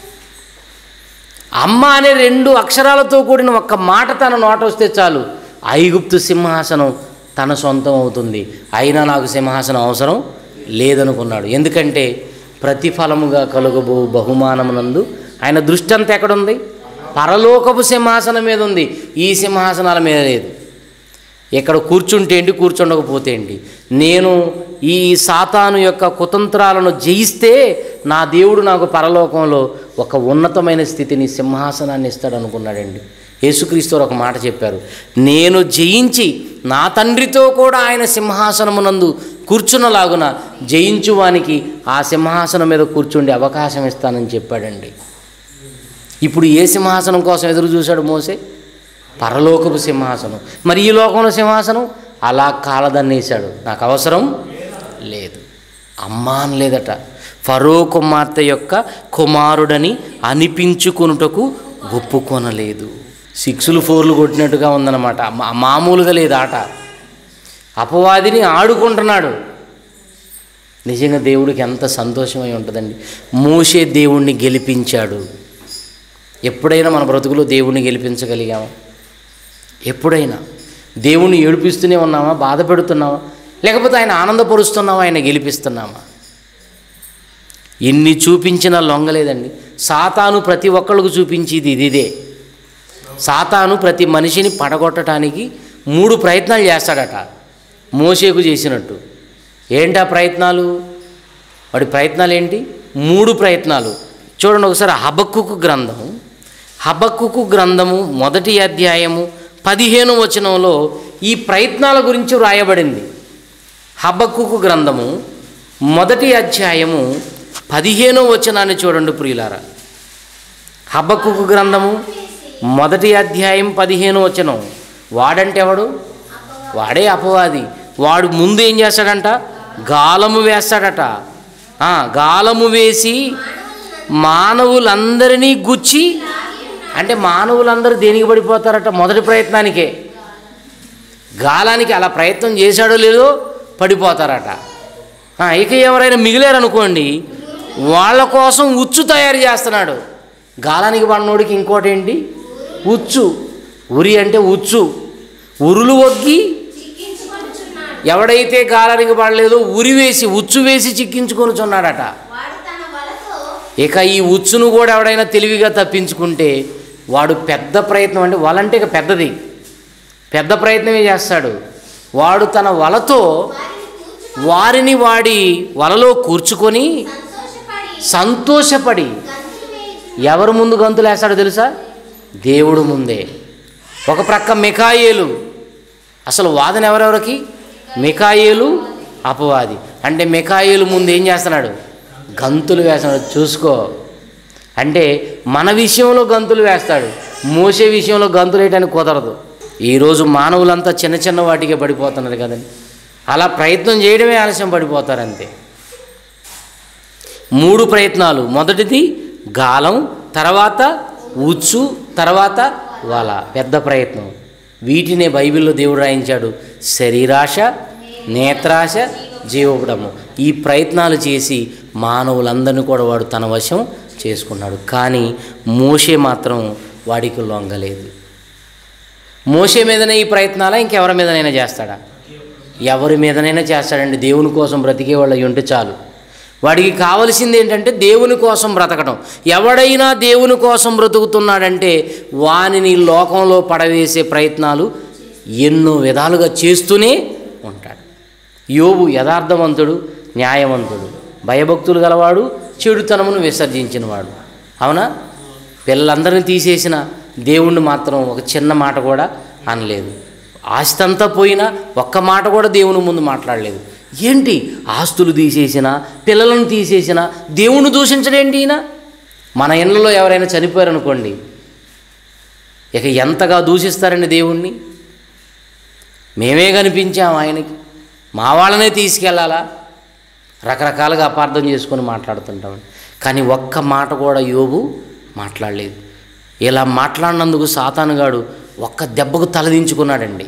Speaker 1: అమ్మ అనే 2 అక్షరాలతో కూడిన ఒక్క మాట తన నోట వస్తే చాలు, ఐగుప్తు సింహాసనం తన సొంతం అవుతుంది. అయినా నాకు సింహాసనం అవసరం లేదనుకున్నాడు. ఎందుకంటే ప్రతిఫలముగా కలుగబో బహుమానమునందు ఆయన దృష్టి అంతా ఎక్కడుంది? పరలోకపు సింహాసనం మీద ఉంది, ఈ సింహాసనాల మీద లేదు. ఇక్కడ కూర్చుంటే ఏంటి, కూర్చుండకపోతే ఏంటి? నేను ఈ సాతాను యొక్క కుతంత్రాలను జయిస్తే నా దేవుడు నాకు పరలోకంలో ఒక ఉన్నతమైన స్థితిని, సింహాసనాన్ని ఇస్తాడు అనుకున్నాడండి. యేసుక్రీస్తు ఒక మాట చెప్పారు, నేను జయించి నా తండ్రితో కూడా ఆయన సింహాసనమునందు కూర్చున్నలాగున జయించువానికి ఆ సింహాసనం మీద కూర్చుండే అవకాశం ఇస్తానని చెప్పాడండి. ఇప్పుడు ఏ సింహాసనం కోసం ఎదురు చూశాడు మోసే? పరలోకపు సింహాసనం. మరి ఈ లోకంలో సింహాసనం అలా కాలదన్నేశాడు, నాకు అవసరం లేదు. అమ్మా అనలేదట. ఫరో కుమార్తె యొక్క కుమారుడని అనిపించుకొనుటకు ఒప్పుకొనలేదు. 6లు 4లు కొట్టినట్టుగా ఉందన్నమాట. మామూలుగా లేదు ఆట. అపవాదిని ఆడుకుంటున్నాడు. నిజంగా దేవుడికి ఎంత సంతోషమై ఉంటుందండి. మోషే దేవుణ్ణి గెలిపించాడు. ఎప్పుడైనా మన బ్రతుకులో దేవుణ్ణి గెలిపించగలిగామా? ఎప్పుడైనా దేవుణ్ణి ఏడిపిస్తూనే ఉన్నామా? బాధ పెడుతున్నామా? లేకపోతే ఆయన ఆనందపరుస్తున్నామా, ఆయన గెలిపిస్తున్నామా? ఎన్ని చూపించినా లొంగలేదండి. సాతాను ప్రతి ఒక్కళ్ళకు చూపించేది ఇదే. సాతాను ప్రతి మనిషిని పడగొట్టడానికి 3 ప్రయత్నాలు చేస్తాడట, మోషేకు చేసినట్టు. ఏంటా ప్రయత్నాలు? వాడి ప్రయత్నాలు ఏంటి? 3 ప్రయత్నాలు. చూడండి ఒకసారి. హబక్కుకు గ్రంథము 1వ అధ్యాయము 15వ వచనంలో ఈ ప్రయత్నాల గురించి వ్రాయబడింది. హబక్కుకు గ్రంథము 1వ అధ్యాయము 15వ వచనాన్ని చూడండి ప్రియులారా. హబక్కుకు గ్రంథము 1వ అధ్యాయం 15వ వచనం. వాడంటే ఎవడు? వాడే అపవాది. వాడు ముందు ఏం చేస్తాడంట? గాలము వేస్తాడట. గాలము వేసి మానవులందరినీ గుచ్చి, అంటే మానవులందరూ దేనికి పడిపోతారట? మొదటి ప్రయత్నానికే. గాలానికి అలా ప్రయత్నం చేశాడో లేదో పడిపోతారట. ఇక ఎవరైనా మిగిలారనుకోండి, వాళ్ళ కోసం ఉచ్చు తయారు చేస్తున్నాడు. గాలానికి పడినోడికి ఇంకోటి ఏంటి? ఉచ్చు. ఉరి అంటే ఉచ్చు. ఉరులు ఒగ్గి ఎవడైతే గాలానికి పడలేదో ఉరి వేసి, ఉచ్చు వేసి చిక్కించుకొనుచున్నాడట. ఇక ఈ ఉచ్చును కూడా ఎవడైనా తెలివిగా తప్పించుకుంటే వాడు పెద్ద ప్రయత్నం, అంటే వలంటే ఇక పెద్ద ప్రయత్నమే చేస్తాడు. వాడు తన వలతో వారిని వాడి వలలో కూర్చుకొని సంతోషపడి, ఎవరు ముందు గంతులు వేస్తాడో తెలుసా? దేవుడు ముందే. ఒక ప్రక్క మిఖాయేలు. అసలు వాదన ఎవరెవరికి? మిఖాయేలు, అపవాది. అంటే మిఖాయేలు ముందు ఏం చేస్తున్నాడు? గంతులు వేస్తున్నాడు. చూసుకో. అంటే మన విషయంలో గంతులు వేస్తాడు, మోసే విషయంలో గంతులు వేయడానికి కుదరదు. ఈరోజు మానవులంతా చిన్న చిన్న వాటికే పడిపోతున్నారు కదండి. అలా ప్రయత్నం చేయడమే ఆలస్యం, పడిపోతారంతే. 3 ప్రయత్నాలు. మొదటిది గాలం, తర్వాత ఉచ్చు, తర్వాత వల. పెద్ద ప్రయత్నం. వీటినే బైబిల్లో దేవుడు రాయించాడు శరీరాశ, నేత్రాశ, జీవపడము. ఈ ప్రయత్నాలు చేసి మానవులందరినీ కూడా వాడు తన వశం చేసుకున్నాడు. కానీ మోషే మాత్రం వాడికి లొంగలేదు. మోషే మీదనే ఈ ప్రయత్నాలా? ఇంకెవరి మీదనైనా చేస్తాడా? ఎవరి మీదనైనా చేస్తాడండి. దేవుని కోసం బ్రతికే వాళ్ళు ఉంటే చాలు. వాడికి కావలసింది ఏంటంటే దేవుని కోసం బ్రతకడం. ఎవడైనా దేవుని కోసం బ్రతుకుతున్నాడంటే వానిని లోకంలో పడవేసే ప్రయత్నాలు ఎన్నో విధాలుగా చేస్తూనే ఉంటాడు. యోబు యథార్థవంతుడు, న్యాయవంతుడు, భయభక్తులు గలవాడు, చెడుతనమును విసర్జించినవాడు. అవునా? పిల్లలందరినీ తీసేసిన దేవుణ్ణి మాత్రం ఒక చిన్న మాట కూడా అనలేదు. ఆస్తి అంతా పోయినా ఒక్క మాట కూడా దేవుని ముందు మాట్లాడలేదు. ఏంటి? ఆస్తులు తీసేసినా, పిల్లలను తీసేసినా దేవుణ్ణి దూషించడేంటి ఈయన? మన ఇళ్ళలో ఎవరైనా చనిపోయారనుకోండి, ఇక ఎంతగా దూషిస్తారండి దేవుణ్ణి. మేమే కనిపించాం ఆయనకి, మా వాళ్ళనే తీసుకెళ్ళాలా? రకరకాలుగా అపార్థం చేసుకొని మాట్లాడుతుంటాం. కానీ ఒక్క మాట కూడా యోబు మాట్లాడలేదు. ఇలా మాట్లాడినందుకు సాతానుగాడు ఒక్క దెబ్బకు తలదించుకున్నాడండి.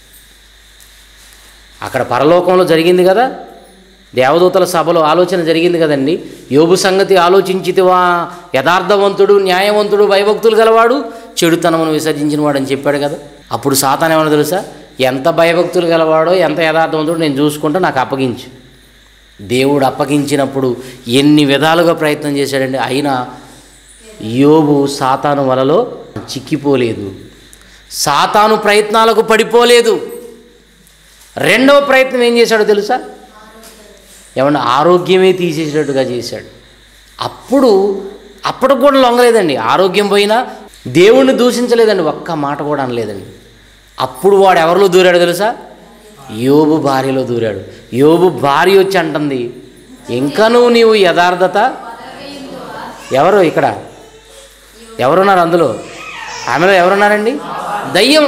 Speaker 1: అక్కడ పరలోకంలో జరిగింది కదా, దేవదూతల సభలో ఆలోచన జరిగింది కదండి. యోబు సంగతి ఆలోచించితివా? యథార్థవంతుడు, న్యాయవంతుడు, భయభక్తులు గలవాడు, చెడుతనమును విసర్జించిన వాడు అని చెప్పాడు కదా. అప్పుడు సాతాను ఏమన్నా తెలుసా? ఎంత భయభక్తులు గలవాడో, ఎంత యథార్థవంతుడు నేను చూసుకుంటూ నాకు అప్పగించు. దేవుడు అప్పగించినప్పుడు ఎన్ని విధాలుగా ప్రయత్నం చేశాడండి. అయినా యోబు సాతాను వలలో చిక్కిపోలేదు, సాతాను ప్రయత్నాలకు పడిపోలేదు. రెండవ ప్రయత్నం ఏం చేశాడో తెలుసా? ఏమన్నా ఆరోగ్యమే తీసేసేటట్టుగా చేశాడు. అప్పుడు కూడా లొంగలేదండి. ఆరోగ్యం పోయినా దేవుణ్ణి దూషించలేదండి, ఒక్క మాట కూడా అనలేదండి. అప్పుడు వాడు ఎవరిలో దూరాడు తెలుసా? యోబు భార్యలో దూరాడు. యోబు భార్య వచ్చి అంటుంది, ఇంకనూ నీవు యథార్థత. ఎవరు ఇక్కడ? ఎవరున్నారు అందులో? ఆమెలో ఎవరున్నారండి? దయ్యం.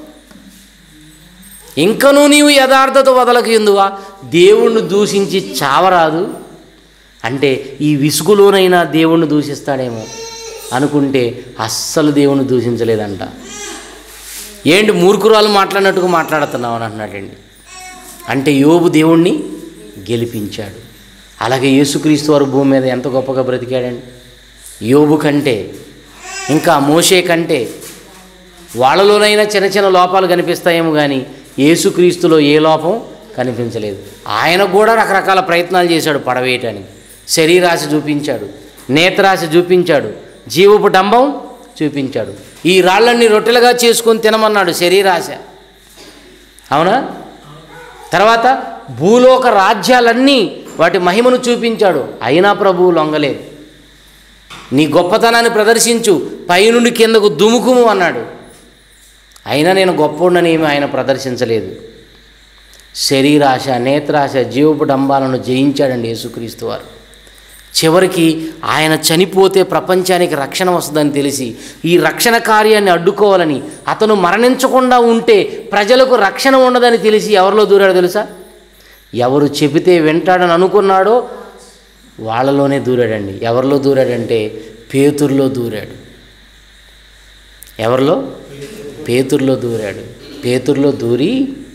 Speaker 1: ఇంకనూ నీవు యథార్థత వదలకు ఎందువా? దేవుణ్ణి దూషించి చావరాదు అంటే ఈ విసుగులోనైనా దేవుణ్ణి దూషిస్తాడేమో అనుకుంటే అస్సలు దేవుణ్ణి దూషించలేదంట. ఏంటి మూర్ఖురాలు మాట్లాడినట్టుగా మాట్లాడుతున్నావు అని అంటున్నాడండి. అంటే యోబు దేవుణ్ణి గెలిపించాడు. అలాగే యేసుక్రీస్తు వారు భూమి మీద ఎంత గొప్పగా బ్రతికాడండి. యోబు కంటే, ఇంకా మోషే కంటే వాళ్ళలోనైనా చిన్న చిన్న లోపాలు కనిపిస్తాయేమో కానీ యేసుక్రీస్తులో ఏ లోపం కనిపించలేదు. ఆయన కూడా రకరకాల ప్రయత్నాలు చేశాడు పడవేయటానికి. శరీరాశ చూపించాడు, నేత్రాశ చూపించాడు, జీవపు డంబం చూపించాడు. ఈ రాళ్ళన్నీ రొట్టెలుగా చేసుకొని తినమన్నాడు, శరీరాశ. అవునా? తర్వాత భూలోక రాజ్యాలన్నీ వాటి మహిమను చూపించాడు. అయినా ప్రభువు లొంగలేదు. నీ గొప్పతనాన్ని ప్రదర్శించు, పైనుండి కిందకు దుముకుము అన్నాడు. అయినా నేను గొప్పోడని ఏమి ఆయన ప్రదర్శించలేదు. శరీరాశ, నేత్రాశ, జీవపు డంబాలను జయించాడండి యేసుక్రీస్తు వారు. చివరికి ఆయన చనిపోతే ప్రపంచానికి రక్షణ వస్తుందని తెలిసి ఈ రక్షణ కార్యాన్ని అడ్డుకోవాలని, అతను మరణించకుండా ఉంటే ప్రజలకు రక్షణ ఉండదని తెలిసి ఎవరిలో దూరాడో తెలుసా? ఎవరు చెబితే వింటాడని అనుకున్నాడో వాళ్ళలోనే దూరాడండి. ఎవరిలో దూరాడంటే పేతురులో దూరాడు. ఎవరిలో? పేతురులో దూరాడు. పేతురులో దూరి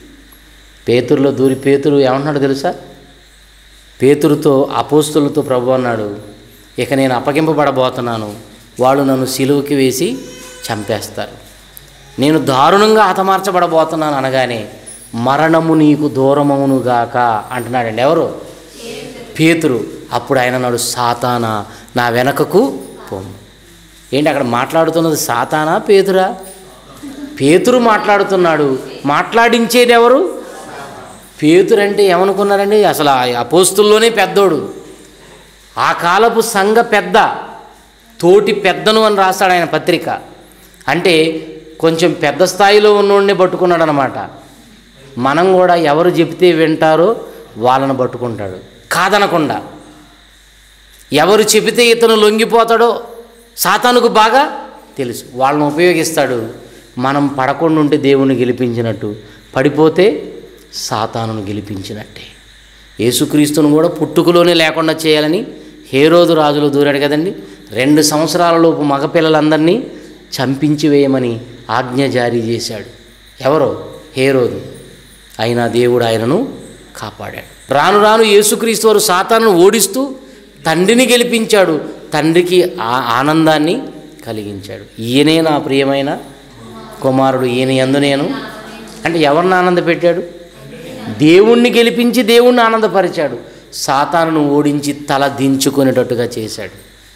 Speaker 1: పేతురు ఏమన్నాడు తెలుసా? పేతురుతో, అపోస్తులతో ప్రభు అన్నాడు, ఇక నేను అప్పగింపబడబోతున్నాను, వాళ్ళు నన్ను సిలువకి వేసి చంపేస్తారు, నేను దారుణంగా హతమార్చబడబోతున్నాను అనగానే మరణము నీకు దూరమవునుగాక అంటున్నాడండి. ఎవరు? పేతురు. అప్పుడు ఆయన అన్నాడు, సాతానా నా వెనకకు పోము. ఏంటి అక్కడ మాట్లాడుతున్నది? సాతానా పేతురా? పేతురు మాట్లాడుతున్నాడు. మాట్లాడించేది ఎవరు? పేతురు. అంటే ఏమనుకున్నారండి? అసలు ఆ అపోస్తుల్లోనే పెద్దోడు, ఆ కాలపు సంఘ పెద్ద, తోటి పెద్దను అని రాస్తాడు ఆయన పత్రిక. అంటే కొంచెం పెద్ద స్థాయిలో ఉన్నోడిని పట్టుకున్నాడు అనమాట. మనం కూడా ఎవరు చెబితే వింటారో వాళ్ళని పట్టుకుంటాడు, కాదనకుండా. ఎవరు చెబితే ఇతను లొంగిపోతాడో సాతానుకు బాగా తెలుసు, వాళ్ళని ఉపయోగిస్తాడు. మనం పడకుండా ఉంటే దేవుణ్ణి గెలిపించినట్టు, పడిపోతే సాతానును గెలిపించినట్టే. యేసుక్రీస్తును కూడా పుట్టుకలోనే లేకుండా చేయాలని హేరోదు రాజులో దూరాడు కదండి. 2 సంవత్సరాలలోపు మగపిల్లలందరినీ చంపించి వేయమని ఆజ్ఞ జారీ చేశాడు. ఎవరో? హేరోదు. అయినా దేవుడు ఆయనను కాపాడాడు. రాను రాను యేసుక్రీస్తు వారు సాతానును ఓడిస్తూ తండ్రిని గెలిపించాడు, తండ్రికి ఆనందాన్ని కలిగించాడు. ఈయనే నా ప్రియమైన కుమారుడు, ఈయన యందు నేను. అంటే ఎవరిని ఆనంద పెట్టాడు? దేవుణ్ణి గెలిపించి దేవుణ్ణి ఆనందపరిచాడు. సాతానును ఓడించి తల దించుకునేటట్టుగా చేశాడు.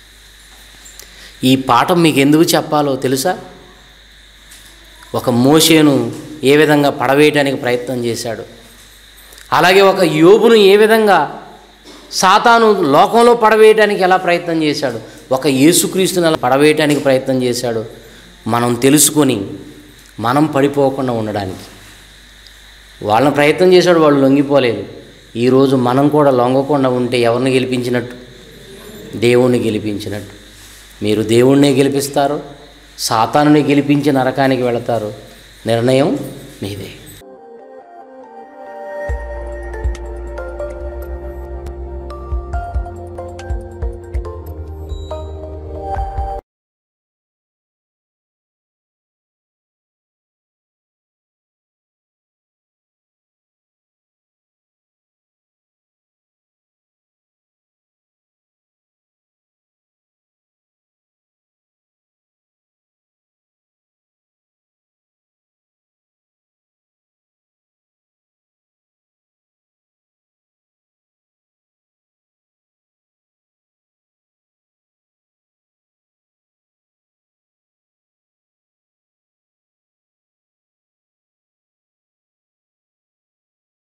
Speaker 1: ఈ పాఠం మీకు ఎందుకు చెప్పాలో తెలుసా? ఒక మోషేను ఏ విధంగా పడవేయటానికి ప్రయత్నం చేశాడు, అలాగే ఒక యోబును ఏ విధంగా సాతాను లోకంలో పడవేయటానికి ఎలా ప్రయత్నం చేశాడు, ఒక యేసుక్రీస్తుని ఎలా పడవేయటానికి ప్రయత్నం చేశాడు, మనం తెలుసుకొని మనం పడిపోకుండా ఉండడానికి. వాళ్ళని ప్రయత్నం చేశాడు, వాళ్ళు లొంగిపోలేదు. ఈరోజు మనం కూడా లొంగకుండా ఉంటే ఎవరిని గెలిపించినట్టు? దేవుణ్ణి గెలిపించినట్టు. మీరు దేవుణ్ణే గెలిపిస్తారు, సాతానుని గెలిపించి నరకానికి వెళతారు. నిర్ణయం మీదే.